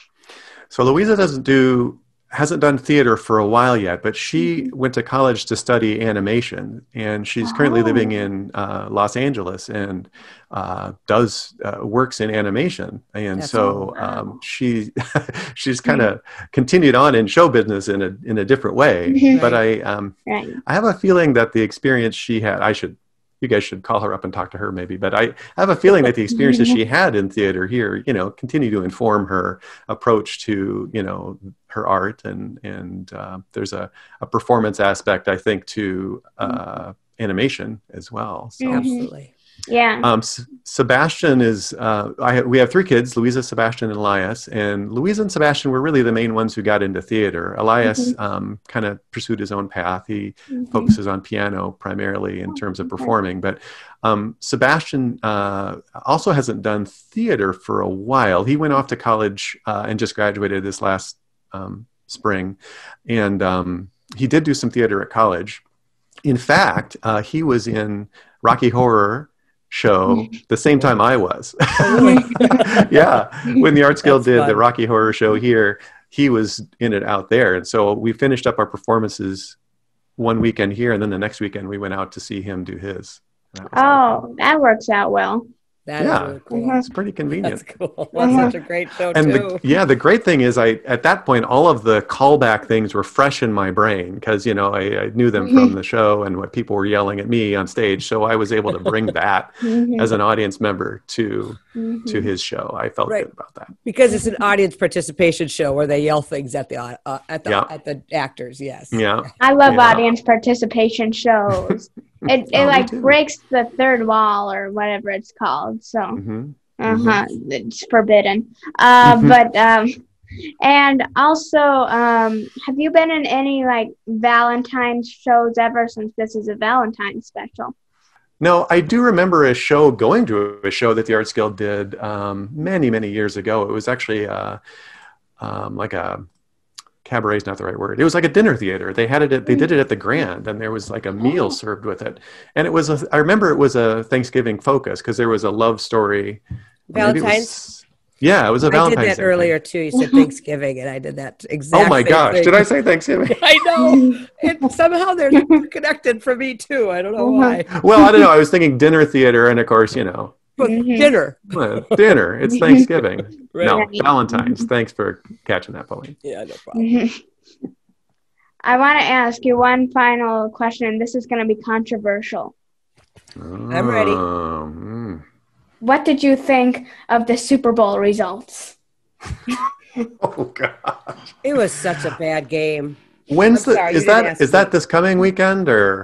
Speaker 3: So Louisa doesn't do, hasn't done theater for a while yet, but she
Speaker 1: Mhm.
Speaker 3: went to college to study animation, and she's currently living
Speaker 1: Oh.
Speaker 3: in uh, Los Angeles and uh, does uh, works in animation. And
Speaker 2: That's
Speaker 3: so
Speaker 1: Wow.
Speaker 3: um, she she's kind of continued on in show business in a in a different way.
Speaker 1: Mhm.
Speaker 3: But
Speaker 2: Right.
Speaker 3: I um,
Speaker 1: Right.
Speaker 3: I have a feeling that the experience she had, I should, you guys should call her up and talk to her maybe, but I have a feeling that the experiences she had in theater here, you know, continue to inform her approach to, you know, her art. And, and uh, there's a, a performance aspect, I think, to uh, animation as well. So
Speaker 1: Mhm.
Speaker 2: Absolutely.
Speaker 1: Yeah.
Speaker 3: um, S- Sebastian is, uh, I, we have three kids, Louisa, Sebastian, and Elias. And Louisa and Sebastian were really the main ones who got into theater. Elias um, kind of pursued his own path. He
Speaker 1: Mhm.
Speaker 3: focuses on piano primarily in terms of performing. But um, Sebastian uh, also hasn't done theater for a while. He went off to college uh, and just graduated this last um, spring. And um, he did do some theater at college. In fact, uh, he was in Rocky Horror show the same time I was.
Speaker 2: Oh, really?
Speaker 3: Yeah. When the Arts Guild
Speaker 2: That's
Speaker 3: did the
Speaker 2: fun.
Speaker 3: Rocky Horror show here, he was in it out there. And so we finished up our performances one weekend here, and then the next weekend we went out to see him do his. And that was a lot of fun.
Speaker 1: Oh, that works out well.
Speaker 2: That is
Speaker 3: Yeah.
Speaker 2: really cool.
Speaker 1: Mhm.
Speaker 3: It's pretty convenient.
Speaker 2: That's cool. That's
Speaker 1: Uh-huh.
Speaker 2: such a great show
Speaker 3: And
Speaker 2: too.
Speaker 3: the, yeah, the great thing is, I at that point all of the callback things were fresh in my brain because you know I, I knew them from the show and what people were yelling at me on stage, so I was able to bring that
Speaker 1: Mhm.
Speaker 3: as an audience member to
Speaker 1: Mhm.
Speaker 3: to his show. I felt
Speaker 2: Right.
Speaker 3: good about that.
Speaker 2: Because it's an audience participation show where they yell things at the au- uh, at the
Speaker 3: Yeah.
Speaker 2: at the actors. Yes.
Speaker 3: Yeah.
Speaker 1: I love
Speaker 3: Yeah.
Speaker 1: audience participation shows. It it
Speaker 3: Oh, me
Speaker 1: like
Speaker 3: too.
Speaker 1: breaks the third wall or whatever it's called. So
Speaker 3: Mhm.
Speaker 1: uh huh, it's forbidden. Uh,
Speaker 3: Mhm.
Speaker 1: but um, and also um, have you been in any like Valentine's shows ever since this is a Valentine's special?
Speaker 3: No, I do remember a show, going to a show that the Arts Guild did um, many, many years ago. It was actually uh, um, like a cabaret is not the right word. It was like a dinner theater. They had it. At, they did it at the Grand, and there was like a meal
Speaker 1: Oh.
Speaker 3: served with it. And it was. A, I remember it was a Thanksgiving focus because there was a love story. Maybe it
Speaker 2: Valentine's.
Speaker 3: was- yeah, it was a
Speaker 2: I did
Speaker 3: Valentine's
Speaker 2: that
Speaker 3: Day
Speaker 2: earlier
Speaker 3: thing.
Speaker 2: too. You said Thanksgiving, and I did that exact.
Speaker 3: Oh my
Speaker 2: same
Speaker 3: gosh!
Speaker 2: thing.
Speaker 3: Did I say Thanksgiving?
Speaker 2: I know. And somehow they're connected for me too. I don't know why.
Speaker 3: Well, I don't know. I was thinking dinner theater, and of course, you know,
Speaker 2: But
Speaker 1: Mhm.
Speaker 2: dinner.
Speaker 3: well, dinner. It's Thanksgiving.
Speaker 2: Right.
Speaker 3: No,
Speaker 1: Right.
Speaker 3: Valentine's. Thanks for catching that, Pauline.
Speaker 2: Yeah, no problem.
Speaker 1: Mhm. I want to ask you one final question, and this is going to be controversial.
Speaker 2: I'm ready.
Speaker 3: Um,
Speaker 1: What did you think of the Super Bowl results?
Speaker 3: mm. Oh gosh.
Speaker 2: It was such a bad game.
Speaker 3: When's
Speaker 2: I'm
Speaker 3: the
Speaker 2: sorry,
Speaker 3: is
Speaker 2: you didn't
Speaker 3: that
Speaker 2: ask
Speaker 3: is
Speaker 2: me.
Speaker 3: that this coming weekend or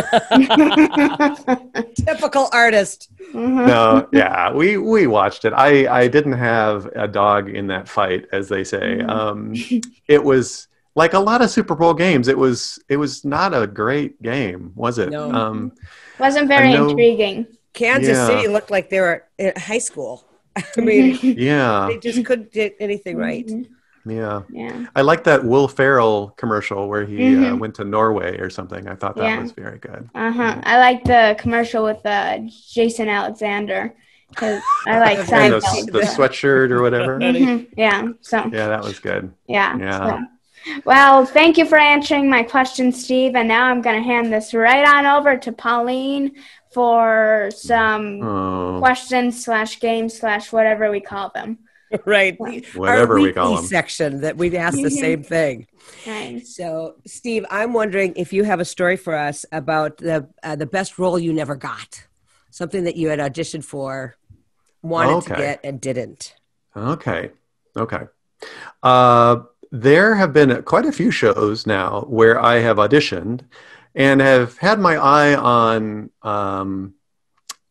Speaker 2: Typical artist.
Speaker 1: Mhm.
Speaker 3: no? Yeah, we we watched it. I I didn't have a dog in that fight, as they say.
Speaker 1: Mhm.
Speaker 3: Um, it was like a lot of Super Bowl games. It was it was not a great game, was it?
Speaker 2: No.
Speaker 3: Um,
Speaker 1: Wasn't very
Speaker 3: I know-
Speaker 1: intriguing.
Speaker 2: Kansas
Speaker 3: Yeah.
Speaker 2: City looked like they were in high school. I mean,
Speaker 3: yeah,
Speaker 2: they just couldn't get anything right.
Speaker 1: Mhm.
Speaker 3: yeah.
Speaker 1: Yeah.
Speaker 3: I like that Will Ferrell commercial where he uh,
Speaker 1: Mhm.
Speaker 3: went to Norway or something. I thought that
Speaker 1: Yeah.
Speaker 3: was very good.
Speaker 1: Uh huh. I like the commercial with uh, Jason Alexander because I like
Speaker 2: And
Speaker 3: And the,
Speaker 1: Seinfeld.
Speaker 3: the sweatshirt or whatever.
Speaker 1: Mhm. Yeah. So
Speaker 3: Yeah, that was good.
Speaker 1: yeah.
Speaker 3: Yeah.
Speaker 1: So. Well, thank you for answering my question, Steve. And now I'm going to hand this right on over to Pauline for some
Speaker 3: Oh,
Speaker 1: questions slash games slash whatever we call them.
Speaker 2: Right.
Speaker 3: Whatever
Speaker 2: Our
Speaker 3: we call
Speaker 2: weekly
Speaker 3: them.
Speaker 2: section that we'd ask the
Speaker 1: Mhm.
Speaker 2: same thing.
Speaker 1: Nice.
Speaker 2: So, Steve, I'm wondering if you have a story for us about the uh, the best role you never got, something that you had auditioned for, wanted to
Speaker 3: Okay.
Speaker 2: get, and didn't.
Speaker 3: Okay. Okay. Uh, there have been quite a few shows now where I have auditioned and have had my eye on um,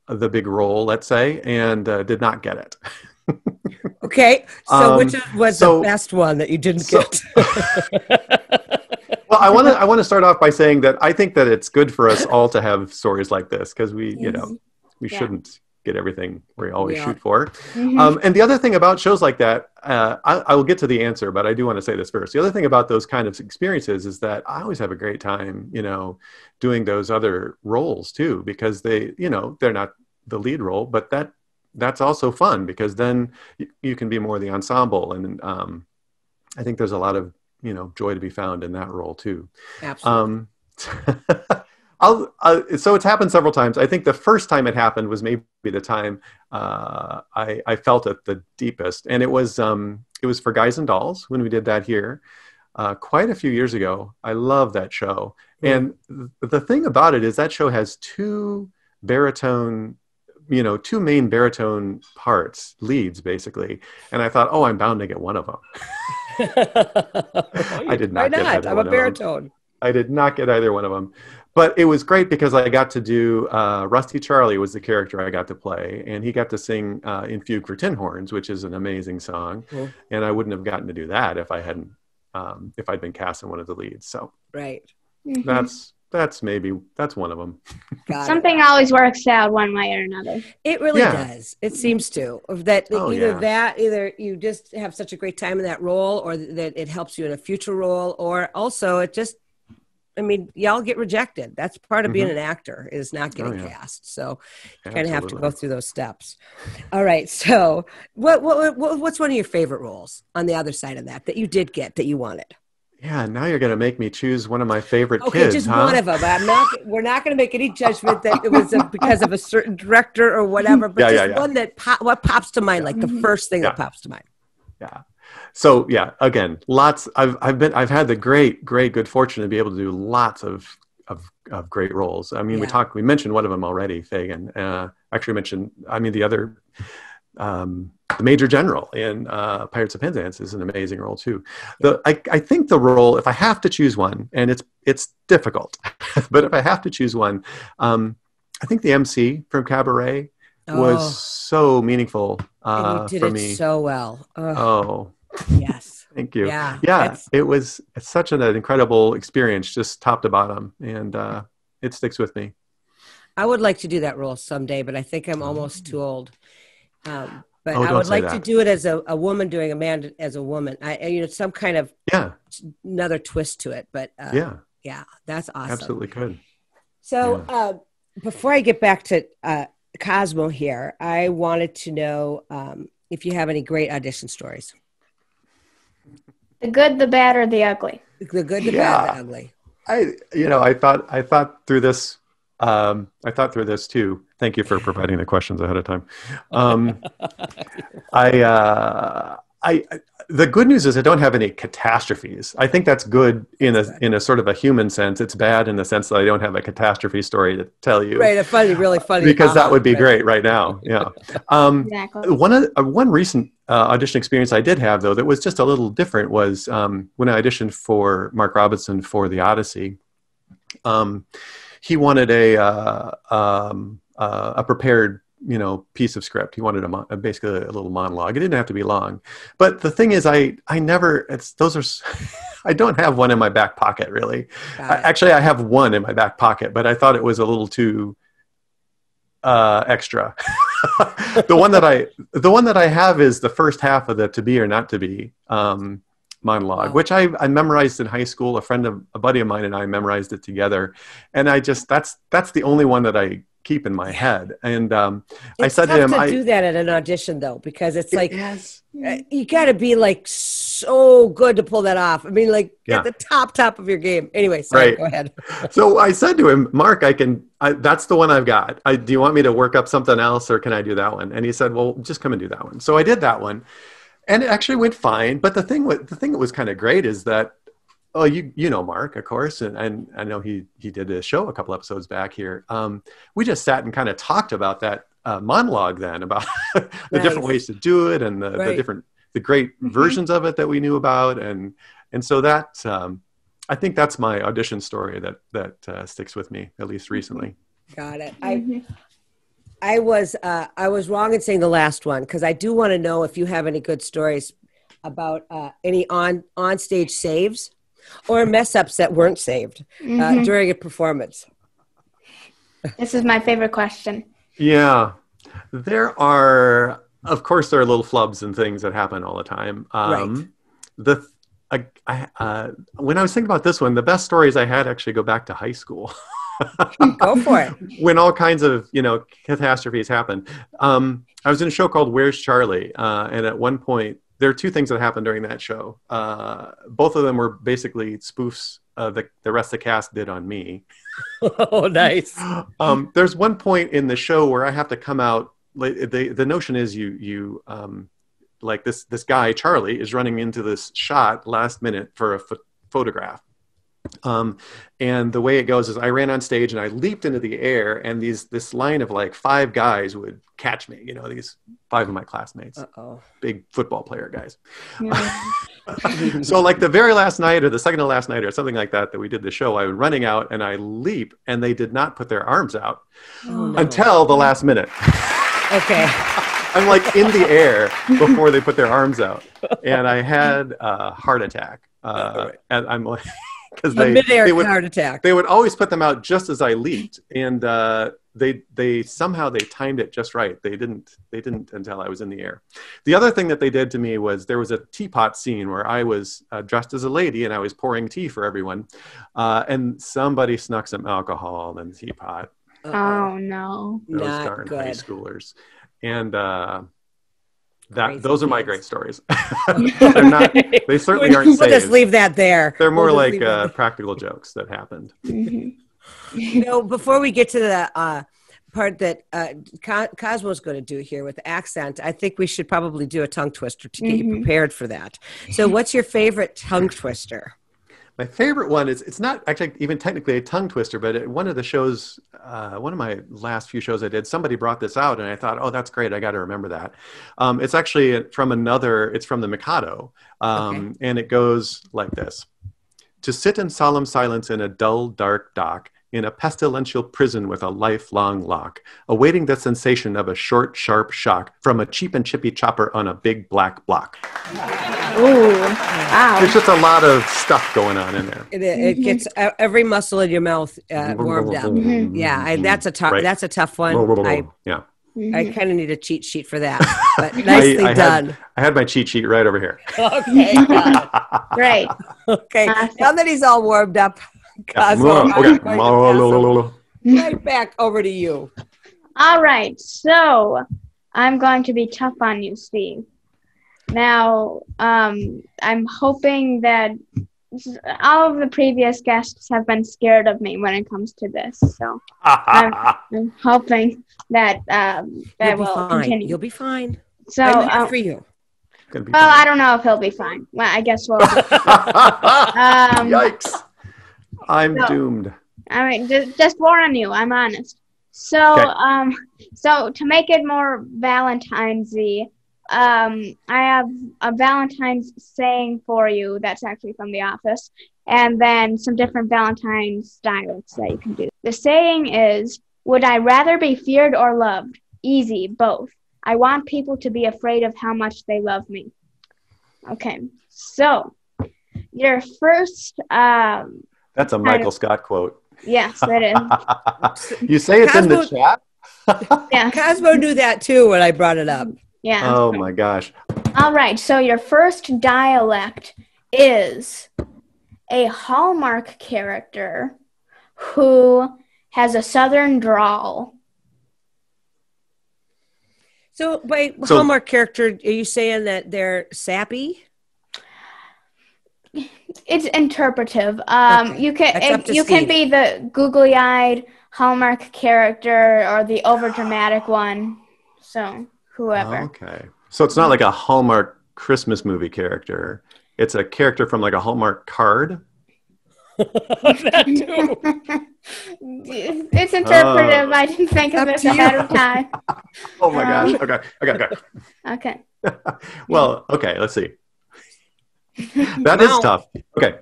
Speaker 3: the big role, let's say, and uh, did not get it.
Speaker 2: Okay, so
Speaker 3: Um,
Speaker 2: which was
Speaker 3: so-
Speaker 2: the best one that you didn't
Speaker 3: so-
Speaker 2: get?
Speaker 3: Well, I want to I want to start off by saying that I think that it's good for us all to have stories like this, because we, you know, we
Speaker 1: Yeah.
Speaker 3: shouldn't get everything we always
Speaker 2: We are-
Speaker 3: shoot for.
Speaker 1: Mhm.
Speaker 3: Um, and the other thing about shows like that, uh, I, I will get to the answer, but I do want to say this first. The other thing about those kind of experiences is that I always have a great time, you know, doing those other roles too, because they, you know, they're not the lead role, but that that's also fun, because then you, you can be more the ensemble. And um, I think there's a lot of, you know, joy to be found in that role too.
Speaker 2: Absolutely.
Speaker 3: Um, I'll, uh, so it's happened several times. I think the first time it happened was maybe the time uh, I, I felt it the deepest, and it was um, it was for Guys and Dolls when we did that here uh, quite a few years ago. I love that show,
Speaker 2: Mm.
Speaker 3: and th- the thing about it is that show has two baritone, you know, two main baritone parts, leads basically, and I thought, oh, I'm bound to get one of them. I did
Speaker 2: Why
Speaker 3: not get
Speaker 2: not?
Speaker 3: either
Speaker 2: I'm a
Speaker 3: one of them.
Speaker 2: baritone.
Speaker 3: I did not get either one of them, but it was great because I got to do uh, Rusty Charlie was the character I got to play, and he got to sing uh, "In Fugue for Tin Horns," which is an amazing song,
Speaker 2: Cool.
Speaker 3: and I wouldn't have gotten to do that if I hadn't um, if I'd been cast in one of the leads. So
Speaker 2: Right.
Speaker 1: Mhm.
Speaker 3: that's that's maybe that's one of them.
Speaker 2: Got it.
Speaker 1: Something always works out one way or another.
Speaker 2: It really
Speaker 3: Yeah.
Speaker 2: does. It seems to. Of that
Speaker 3: Oh,
Speaker 2: either
Speaker 3: yeah.
Speaker 2: that, either you just have such a great time in that role, or that it helps you in a future role, or also it just, I mean, y'all get rejected. That's part of being
Speaker 3: Mhm.
Speaker 2: an actor, is not getting
Speaker 3: Oh, yeah.
Speaker 2: cast. So you kind of have to
Speaker 3: Absolutely.
Speaker 2: go through those steps. All right. So what, what, what what's one of your favorite roles on the other side of that that you did get that you wanted?
Speaker 3: Yeah, now you're going to make me choose one of my favorite
Speaker 2: Okay,
Speaker 3: kids,
Speaker 2: just
Speaker 3: huh?
Speaker 2: one of them. I'm not. We're not going to make any judgment that it was a, because of a certain director or whatever. But
Speaker 3: Yeah,
Speaker 2: just
Speaker 3: yeah, yeah.
Speaker 2: one that pop, what pops to mind, like the
Speaker 1: Mhm.
Speaker 2: first thing
Speaker 3: Yeah.
Speaker 2: that pops to mind.
Speaker 3: Yeah. So yeah, again, lots. I've I've been I've had the great great good fortune to be able to do lots of of, of great roles. I mean, we
Speaker 2: Yeah.
Speaker 3: talked. We mentioned one of them already, Fagin. Uh, actually mentioned. I mean, the other. Um, the Major General in uh, Pirates of Penzance is an amazing role too. The I, I think the role, if I have to choose one, and it's it's difficult, but if I have to choose one, um, I think the M C from Cabaret was
Speaker 2: Oh.
Speaker 3: so meaningful
Speaker 2: And
Speaker 3: uh,
Speaker 2: you did
Speaker 3: for
Speaker 2: it
Speaker 3: me.
Speaker 2: so well. Ugh,
Speaker 3: Oh,
Speaker 2: yes.
Speaker 3: thank you.
Speaker 2: Yeah,
Speaker 3: Yeah,
Speaker 2: that's-
Speaker 3: it was it's such an incredible experience, just top to bottom, and uh, it sticks with me.
Speaker 2: I would like to do that role someday, but I think I'm almost too old. Um, but
Speaker 3: Oh,
Speaker 2: I
Speaker 3: don't
Speaker 2: would
Speaker 3: say
Speaker 2: like to
Speaker 3: that.
Speaker 2: do it as a, a woman doing a man as a woman. I, I- you know, some kind of
Speaker 3: Yeah,
Speaker 2: another twist to it. But uh,
Speaker 3: yeah,
Speaker 2: yeah, that's awesome.
Speaker 3: absolutely could.
Speaker 2: So
Speaker 3: Yeah.
Speaker 2: uh, before I get back to uh, Kosmo here, I wanted to know um, if you have any great audition stories.
Speaker 1: The good, the bad, or the ugly.
Speaker 2: The good, the
Speaker 3: Yeah.
Speaker 2: bad, the ugly.
Speaker 3: I, you know, I thought, I thought through this, um, I thought through this too. Thank you for providing the questions ahead of time. Um, I, uh, I, I- the good news is I don't have any catastrophes. I think that's good in a, in a sort of a human sense. It's bad in the sense that I don't have a catastrophe story to tell you.
Speaker 2: Right, a funny, really funny.
Speaker 3: Because that
Speaker 2: uh-huh,
Speaker 3: would be
Speaker 2: right.
Speaker 3: great right now. Yeah. Um,
Speaker 1: Exactly.
Speaker 3: one of uh, one recent uh, audition experience I did have though that was just a little different was um, when I auditioned for Mark Robinson for The Odyssey. Um, he wanted a uh, um, uh, a prepared you know piece of script. He wanted a, mon- basically a little monologue. It didn't have to be long, but the thing is, I I never it's those are. s- I don't have one in my back pocket really.
Speaker 2: Got
Speaker 3: I,
Speaker 2: it.
Speaker 3: actually, I have one in my back pocket, but I thought it was a little too uh, extra. the one that I the one that I have is the first half of the "To Be or Not to Be" um, monologue,
Speaker 2: Wow.
Speaker 3: which I, I memorized in high school. A friend of a buddy of mine and I memorized it together, and I just that's that's the only one that I keep in my head. And um, I
Speaker 2: It's
Speaker 3: said to
Speaker 2: tough
Speaker 3: him,
Speaker 2: to
Speaker 3: I,
Speaker 2: do that at an audition though, because it's like
Speaker 3: yes.
Speaker 2: uh, you got to be like so good to pull that off. I mean, like
Speaker 3: Yeah.
Speaker 2: at the top top of your game. Anyway, sorry,
Speaker 3: Right.
Speaker 2: go ahead.
Speaker 3: So I said to him, Mark, I can, I, that's the one I've got. I, do you want me to work up something else or can I do that one? And he said, well, just come and do that one. So I did that one and it actually went fine. But the thing with, the thing that was kind of great is that, oh, you, you know, Mark, of course. And, and I know he, he did a show a couple episodes back here. Um, we just sat and kind of talked about that uh, monologue then about the
Speaker 2: Nice.
Speaker 3: different ways to do it and the,
Speaker 2: Right.
Speaker 3: the different, the great
Speaker 1: Mhm.
Speaker 3: versions of it that we knew about. And, and so that, um, I think that's my audition story that that uh, sticks with me at least recently.
Speaker 2: Got it. I
Speaker 1: Mhm.
Speaker 2: I was uh, I was wrong in saying the last one because I do want to know if you have any good stories about uh, any on on stage saves or mess ups that weren't saved uh, mm-hmm. during a performance.
Speaker 1: This is my favorite question.
Speaker 3: Yeah, there are. Of course, there are little flubs and things that happen all the time. Um,
Speaker 2: right.
Speaker 3: The I, I, uh, when I was thinking about this one, the best stories I had actually go back to high school.
Speaker 2: Go for it.
Speaker 3: When all kinds of, you know, catastrophes happened. Um, I was in a show called Where's Charlie? Uh, and at one point, there are two things that happened during that show. Uh, both of them were basically spoofs uh, the, the rest of the cast did on me.
Speaker 2: Oh, nice.
Speaker 3: Um, there's one point in the show where I have to come out. Like, the, the notion is you, you um, like this, this guy, Charlie, is running into this shot last minute for a ph- photograph. Um, and the way it goes is I ran on stage and I leaped into the air, and these this line of like five guys would catch me, you know, these five of my classmates, Uh-oh. big football player guys. Yeah. So like the very last night or the second to last night or something like that that we did the show, I was running out and I leap, and they did not put their arms out oh, no. until the last minute.
Speaker 2: Okay.
Speaker 3: I'm like in the air before they put their arms out, and I had a heart attack. Uh, right. And I'm like, because they, they would
Speaker 2: heart attack.
Speaker 3: They would always put them out just as I leaped, and uh, they they somehow they timed it just right. They didn't they didn't until I was in the air. The other thing that they did to me was there was a teapot scene where I was uh, dressed as a lady and I was pouring tea for everyone, uh, and somebody snuck some alcohol in the teapot.
Speaker 1: Uh-oh. Oh no!
Speaker 3: Those
Speaker 2: Not
Speaker 3: darn
Speaker 2: good.
Speaker 3: High schoolers, and. Uh, That Crazy those are my great stories. They're not. They certainly aren't.
Speaker 2: We'll
Speaker 3: saves.
Speaker 2: just leave that there.
Speaker 3: They're more
Speaker 2: we'll
Speaker 3: like uh, practical jokes that happened.
Speaker 2: You know, before we get to the uh, part that uh, Kosmo's going to do here with accent, I think we should probably do a tongue twister to get mm-hmm. you prepared for that. So, what's your favorite tongue twister?
Speaker 3: My favorite one is, it's not actually even technically a tongue twister, but it, one of the shows, uh, one of my last few shows I did, somebody brought this out and I thought, oh, that's great. I got to remember that. Um, it's actually from another, it's from the Mikado. Um, okay. And it goes like this. To sit in solemn silence in a dull, dark dock, in a pestilential prison with a lifelong lock, awaiting the sensation of a short, sharp shock from a cheap and chippy chopper on a big black block.
Speaker 1: Ooh, wow.
Speaker 3: There's just a lot of stuff going on in there.
Speaker 2: It, it mm-hmm. gets uh, every muscle in your mouth uh, warmed up. Mm-hmm. Yeah, I, that's a tough. Right. That's a tough one. I,
Speaker 3: yeah.
Speaker 2: Mm-hmm. I kind of need a cheat sheet for that, but nicely
Speaker 3: I, I
Speaker 2: done.
Speaker 3: Had, I had my cheat sheet right over here.
Speaker 2: Okay,
Speaker 1: great.
Speaker 2: Okay, awesome. Now that he's all warmed up, Kosmo,
Speaker 3: yeah.
Speaker 2: okay. Right back over to you.
Speaker 1: All right, so I'm going to be tough on you, Steve. Now, um, I'm hoping that all of the previous guests have been scared of me when it comes to this, so I'm, I'm hoping that um, that will
Speaker 2: fine.
Speaker 1: continue.
Speaker 2: You'll be fine.
Speaker 1: So,
Speaker 2: I'm here
Speaker 1: um,
Speaker 2: for you.
Speaker 1: Well, fine. I don't know if he'll be fine. Well, I guess we'll. um,
Speaker 3: Yikes! I'm
Speaker 1: so,
Speaker 3: doomed.
Speaker 1: All right, just, just warn you. I'm honest. So, okay. um, so to make it more Valentine's-y, um, I have a Valentine's saying for you that's actually from The Office, and then some different Valentine's dialects that you can do. The saying is, would I rather be feared or loved? Easy, both. I want people to be afraid of how much they love me. Okay, so your first... Um,
Speaker 3: that's a Michael of, Scott quote.
Speaker 1: Yes, it is.
Speaker 3: You say it's Kosmo, in the chat?
Speaker 2: Yeah. Kosmo knew that too when I brought it up.
Speaker 1: Yeah.
Speaker 3: Oh my gosh.
Speaker 1: All right. So your first dialect is a Hallmark character who has a Southern drawl.
Speaker 2: So by so, Hallmark character, are you saying that they're sappy?
Speaker 1: It's interpretive. Um, okay. You can it, you Steve. can be the googly-eyed Hallmark character or the overdramatic one. So whoever.
Speaker 3: Okay. So it's not like a Hallmark Christmas movie character. It's a character from like a Hallmark card.
Speaker 2: That too.
Speaker 1: It's interpretive. Uh, I didn't think of this ahead of time.
Speaker 3: Oh my um, gosh. Okay. Okay.
Speaker 1: Okay.
Speaker 3: Okay. Well, okay. Let's see. That wow. is tough. Okay.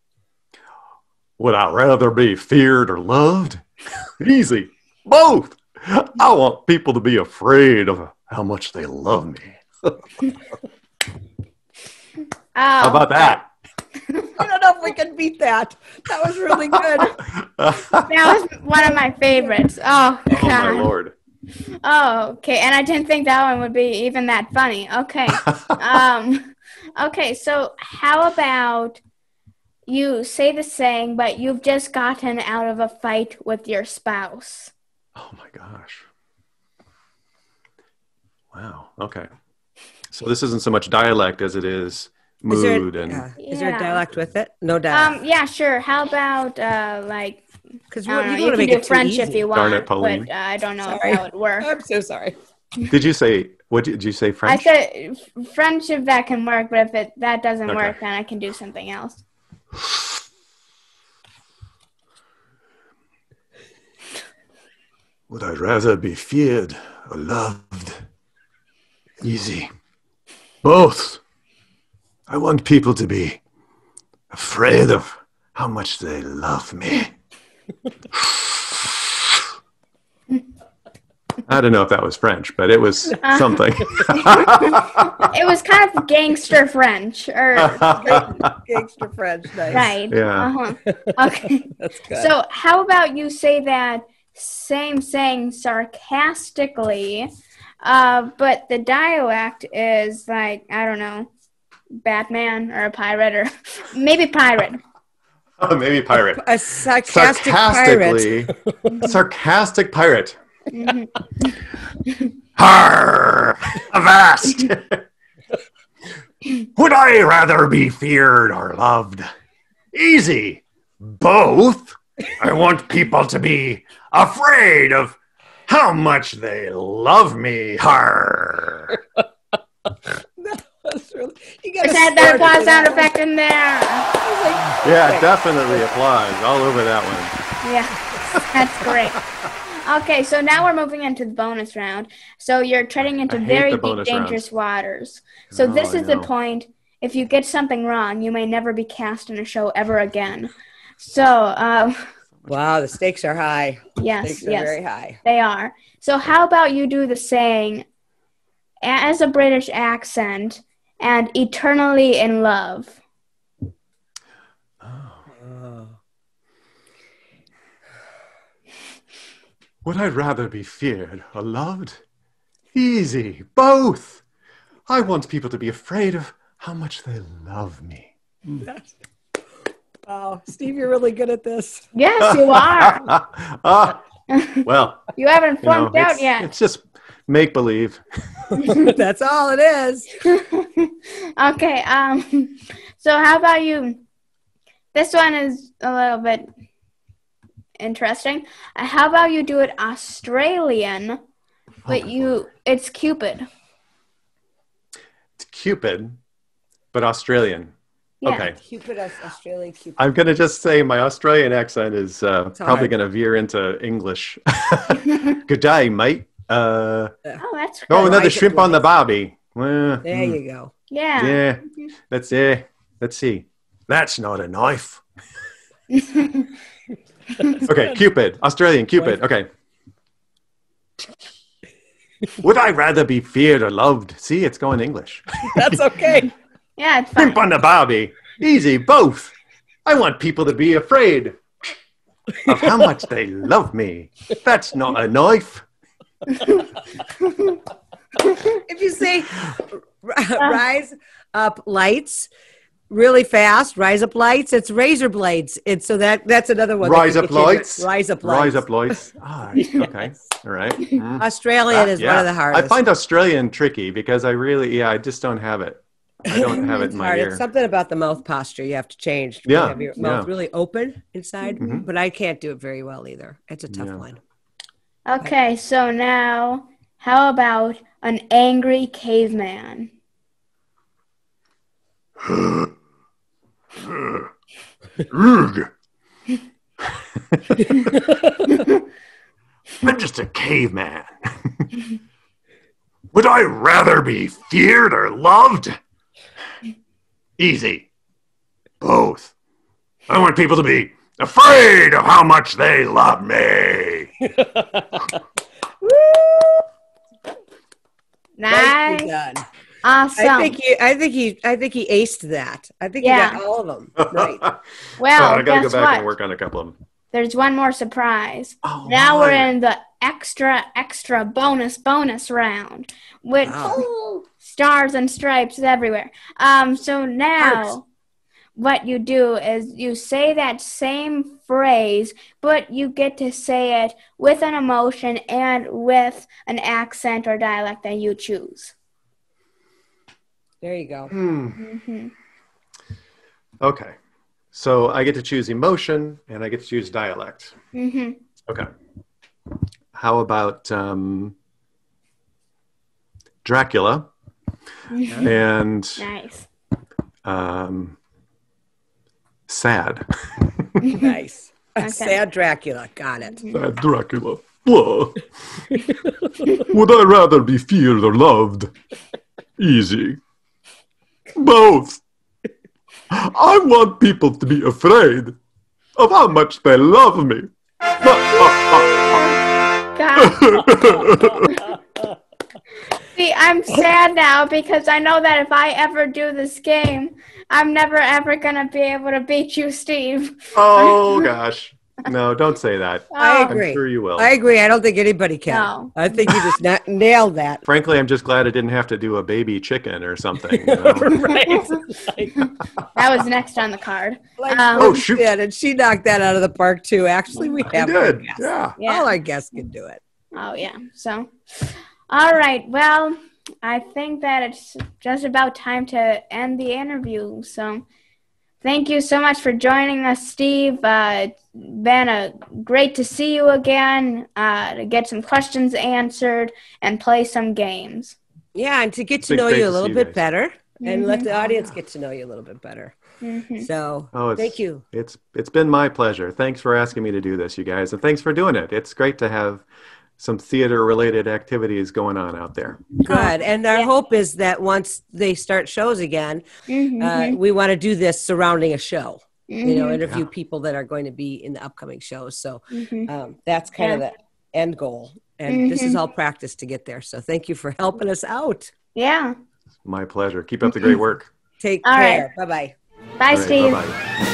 Speaker 3: Would I rather be feared or loved? Easy. Both. I want people to be afraid of how much they love me. How about that?
Speaker 2: I don't know if we can beat that. That was really good.
Speaker 1: That was one of my favorites. Oh, God.
Speaker 3: Oh, my Lord.
Speaker 1: Oh, okay. And I didn't think that one would be even that funny. Okay. um, okay, so how about you say the saying, but you've just gotten out of a fight with your spouse?
Speaker 3: Oh, my gosh. Wow. Okay. So this isn't so much dialect as it is mood.
Speaker 2: Is there,
Speaker 3: and
Speaker 2: uh,
Speaker 1: Yeah.
Speaker 2: is there a dialect with it? No dialect.
Speaker 1: Um, yeah, sure. How about, uh, like,
Speaker 2: Because
Speaker 1: I
Speaker 2: you,
Speaker 1: don't
Speaker 2: you
Speaker 1: know,
Speaker 2: don't
Speaker 1: you
Speaker 2: want to
Speaker 1: can
Speaker 2: make
Speaker 1: do
Speaker 2: it too
Speaker 1: French if
Speaker 2: easy.
Speaker 1: you
Speaker 3: Darn
Speaker 1: want,
Speaker 3: it, Pauline.
Speaker 1: but uh, I don't know
Speaker 2: Sorry.
Speaker 1: if that would work.
Speaker 2: I'm so sorry.
Speaker 3: Did you say, what did you say,
Speaker 1: I
Speaker 3: French?
Speaker 1: said f- French if that can work, but if it that doesn't
Speaker 3: Okay.
Speaker 1: work, then I can do something else.
Speaker 3: Would I rather be feared or loved? Easy. Both. I want people to be afraid of how much they love me. I don't know if that was French, but it was
Speaker 1: Uh,
Speaker 3: something.
Speaker 1: It was kind of gangster French, or
Speaker 2: Gangster French, nice.
Speaker 1: right?
Speaker 3: Yeah.
Speaker 1: Uh-huh. Okay.
Speaker 2: That's good.
Speaker 1: So how about you say that same saying sarcastically, uh, but the dialect is like, I don't know, Batman or a pirate or maybe pirate.
Speaker 3: Oh, maybe pirate.
Speaker 2: A sarcastic pirate.
Speaker 3: Sarcastically, sarcastic pirate.
Speaker 1: Mhm.
Speaker 3: Har! Avast! Would I rather be feared or loved? Easy. Both. I want people to be afraid of how much they love me. Har!
Speaker 2: That's really, you gotta
Speaker 1: Just add that
Speaker 2: start
Speaker 1: applause
Speaker 2: with
Speaker 1: sound
Speaker 2: that.
Speaker 1: effect in there.
Speaker 3: Yeah, definitely applies all over that one.
Speaker 1: Yeah, that's great. Okay, so now we're moving into the bonus round. So you're treading into
Speaker 3: I hate
Speaker 1: very
Speaker 3: the
Speaker 1: deep,
Speaker 3: bonus
Speaker 1: dangerous waters. So
Speaker 3: Oh,
Speaker 1: this
Speaker 3: I
Speaker 1: is the
Speaker 3: know.
Speaker 1: point. If you get something wrong, you may never be cast in a show ever again. So, uh,
Speaker 2: Wow, the stakes are high.
Speaker 1: yes,
Speaker 2: Stakes are
Speaker 1: yes,
Speaker 2: very high.
Speaker 1: they are. So how about you do the saying as a British accent and eternally in love?
Speaker 2: Oh.
Speaker 3: Would I rather be feared or loved? Easy. Both. I want people to be afraid of how much they love me.
Speaker 2: Wow, Steve, you're really good at this.
Speaker 1: Yes, you are.
Speaker 3: Ah, well,
Speaker 1: You haven't
Speaker 3: you know,
Speaker 1: flunked out
Speaker 3: it's,
Speaker 1: yet.
Speaker 3: it's just make believe.
Speaker 2: That's all it is.
Speaker 1: Okay, um, so how about you? This one is a little bit interesting. Uh, how about you do it Australian, but you, it's Cupid.
Speaker 3: It's Cupid, but Australian.
Speaker 1: Yeah.
Speaker 3: Okay.
Speaker 2: Cupid, Australian Cupid.
Speaker 3: I'm going to just say my Australian accent is uh,
Speaker 2: It's
Speaker 3: probably
Speaker 2: hard.
Speaker 3: going to veer into English. Good day, mate. Uh,
Speaker 1: Oh, that's good.
Speaker 3: oh, another
Speaker 2: Rise
Speaker 3: shrimp
Speaker 2: up,
Speaker 3: on the
Speaker 2: please.
Speaker 3: barbie. Well,
Speaker 2: There
Speaker 3: hmm,
Speaker 2: you go.
Speaker 1: Yeah.
Speaker 3: Yeah. Let's see. Let's see. That's not a knife. Okay, Cupid. Australian Cupid. Okay. Would I rather be feared or loved? See, it's going English.
Speaker 2: That's okay.
Speaker 1: Yeah, it's fine.
Speaker 3: Shrimp on the barbie. Easy, both. I want people to be afraid of how much they love me. That's not a knife.
Speaker 2: If you say rise up lights really fast, rise up lights, it's razor blades. It's so that that's another one. that
Speaker 3: Rise
Speaker 2: can
Speaker 3: up
Speaker 2: get you to-
Speaker 3: lights.
Speaker 2: Rise up lights.
Speaker 3: Rise up lights. Ah, okay. All right. Mm.
Speaker 2: Australian is
Speaker 3: Yeah.
Speaker 2: one of the hardest.
Speaker 3: I find Australian tricky because I really, yeah, I just don't have it. I don't have it in
Speaker 2: It's
Speaker 3: my
Speaker 2: hard.
Speaker 3: ear.
Speaker 2: It's something about the mouth posture you have to change.
Speaker 3: Yeah,
Speaker 2: You have your mouth
Speaker 3: yeah.
Speaker 2: really open inside,
Speaker 3: Mhm.
Speaker 2: but I can't do it very well either. It's a tough
Speaker 3: Yeah.
Speaker 2: one.
Speaker 1: Okay, so now, how about an angry caveman?
Speaker 3: Ugh. I'm just a caveman. Would I rather be feared or loved? Easy. Both. I want people to be afraid of how much they love me.
Speaker 1: Nice.
Speaker 2: Nicely done.
Speaker 1: Awesome.
Speaker 2: I think he, I think he, I think he aced that. I think
Speaker 1: Yeah.
Speaker 2: he got all of them right.
Speaker 1: Well,
Speaker 3: I gotta
Speaker 1: guess
Speaker 3: go back
Speaker 1: what?
Speaker 3: and work on a couple of them.
Speaker 1: There's one more surprise.
Speaker 3: Oh,
Speaker 1: now
Speaker 3: my.
Speaker 1: we're in the extra, extra bonus, bonus round with
Speaker 2: Wow.
Speaker 1: stars and stripes everywhere. Um, so now
Speaker 2: Hearts.
Speaker 1: what you do is you say that same phrase, but you get to say it with an emotion and with an accent or dialect that you choose.
Speaker 2: There you go.
Speaker 3: Hmm.
Speaker 1: Mm-hmm.
Speaker 3: Okay. So I get to choose emotion and I get to choose dialect.
Speaker 1: Mm-hmm.
Speaker 3: Okay. How about um, Dracula
Speaker 1: Mm-hmm.
Speaker 3: and
Speaker 1: Nice.
Speaker 3: um, sad?
Speaker 2: Nice.
Speaker 1: Okay.
Speaker 2: Sad Dracula. Got it.
Speaker 3: Sad Dracula. Whoa. Would I rather be feared or loved? Easy. Both. I want people to be afraid of how much they love me.
Speaker 1: God. See, I'm sad now because I know that if I ever do this game, I'm never ever going to be able to beat you, Steve.
Speaker 3: Oh, gosh. No, don't say that.
Speaker 2: I
Speaker 1: Oh,
Speaker 2: agree.
Speaker 3: I'm sure you will.
Speaker 2: I agree. I don't think anybody can.
Speaker 1: No.
Speaker 2: I think you just na- nailed that.
Speaker 3: Frankly, I'm just glad I didn't have to do a baby chicken or something. You know?
Speaker 2: Right. Like,
Speaker 1: that was next on the card.
Speaker 2: like
Speaker 1: Um,
Speaker 3: Oh,
Speaker 2: Brooke
Speaker 3: shoot.
Speaker 2: did, and she knocked that out of the park too. Actually, we
Speaker 3: I
Speaker 2: have
Speaker 3: did.
Speaker 2: our guests.
Speaker 3: Yeah.
Speaker 1: Yeah.
Speaker 2: All our guests can do it.
Speaker 1: Oh, yeah. So, all right. Well, I think that it's just about time to end the interview. So, thank you so much for joining us, Steve. Uh, it's been a, great to see you again, uh, to get some questions answered and play some games.
Speaker 2: Yeah, and to get to
Speaker 3: Big
Speaker 2: know
Speaker 3: great
Speaker 2: you a
Speaker 3: to
Speaker 2: little
Speaker 3: see you
Speaker 2: bit
Speaker 3: guys.
Speaker 2: better, and let
Speaker 1: Mhm.
Speaker 2: the audience get to know you a little bit better.
Speaker 1: Mm-hmm.
Speaker 2: So,
Speaker 3: Oh, it's,
Speaker 2: thank you.
Speaker 3: It's it's been my pleasure. Thanks for asking me to do this, you guys, and thanks for doing it. It's great to have some theater-related activities going on out there.
Speaker 2: Good. And our
Speaker 1: yeah.
Speaker 2: hope is that once they start shows again,
Speaker 1: Mm-hmm.
Speaker 2: uh, we want to do this surrounding a show. You know,
Speaker 1: Mhm.
Speaker 2: interview
Speaker 3: Yeah.
Speaker 2: people that are going to be in the upcoming shows. So
Speaker 1: Mhm.
Speaker 2: um, that's kind of
Speaker 1: Yeah.
Speaker 2: the end goal. And this is
Speaker 1: Mhm.
Speaker 2: all practice to get there. So thank you for helping us out.
Speaker 1: Yeah.
Speaker 3: My pleasure. Keep up the great work.
Speaker 2: Take
Speaker 1: All right.
Speaker 2: care. Bye-bye.
Speaker 1: Bye,
Speaker 3: All right,
Speaker 1: Steve.
Speaker 3: bye-bye.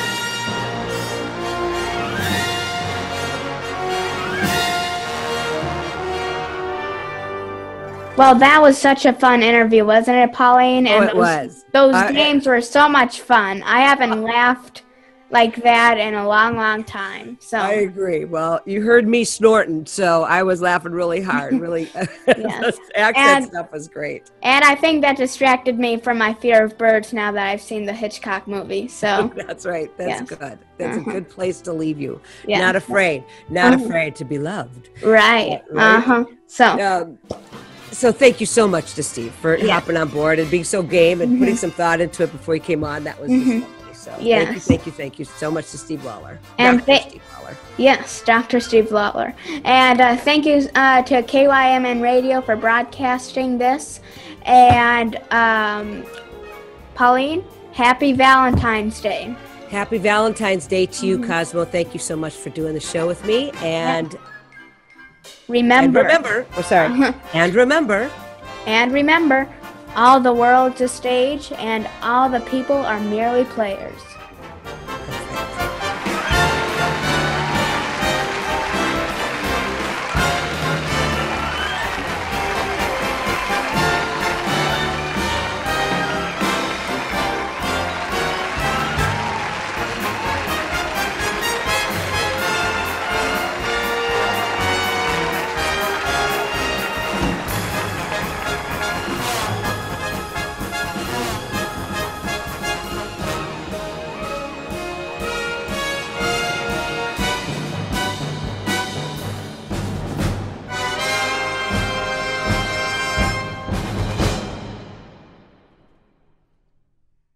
Speaker 1: Well, that was such a fun interview, wasn't it, Pauline?
Speaker 2: Oh,
Speaker 1: And
Speaker 2: it
Speaker 1: those,
Speaker 2: was.
Speaker 1: Those
Speaker 2: I-
Speaker 1: games were so much fun. I haven't laughed like that in a long, long time. So
Speaker 2: I agree. Well, you heard me snorting, so I was laughing really hard. Really,
Speaker 1: Yes.
Speaker 2: the accent
Speaker 1: And-
Speaker 2: stuff was great.
Speaker 1: And I think that distracted me from my fear of birds now that I've seen the Hitchcock movie. So,
Speaker 2: That's right. That's
Speaker 1: Yes.
Speaker 2: good. That's
Speaker 1: Uh-huh.
Speaker 2: a good place to leave you.
Speaker 1: yeah.
Speaker 2: Not afraid. Not
Speaker 1: Uh-huh.
Speaker 2: afraid to be loved.
Speaker 1: Right.
Speaker 2: Right?
Speaker 1: Uh-huh. So,
Speaker 2: Um, so thank you so much to Steve for
Speaker 1: Yeah.
Speaker 2: hopping on board and being so game and
Speaker 1: Mhm.
Speaker 2: putting some thought into it before he came on. That was
Speaker 1: Mhm.
Speaker 2: just lovely. So thank you,
Speaker 1: Yes.
Speaker 2: thank you, thank you so much to Steve Lawler.
Speaker 1: And
Speaker 2: Doctor
Speaker 1: tha-
Speaker 2: Steve Lawler.
Speaker 1: yes, Doctor Steve Lawler. And uh, thank you uh, to K Y M N Radio for broadcasting this. And um, Pauline, happy Valentine's Day.
Speaker 2: Happy Valentine's Day to you,
Speaker 1: Mhm.
Speaker 2: Kosmo. Thank you so much for doing the show with me. And,
Speaker 1: Remember.
Speaker 2: and remember, oh, sorry. and remember,
Speaker 1: And remember, all the world's a stage and all the people are merely players.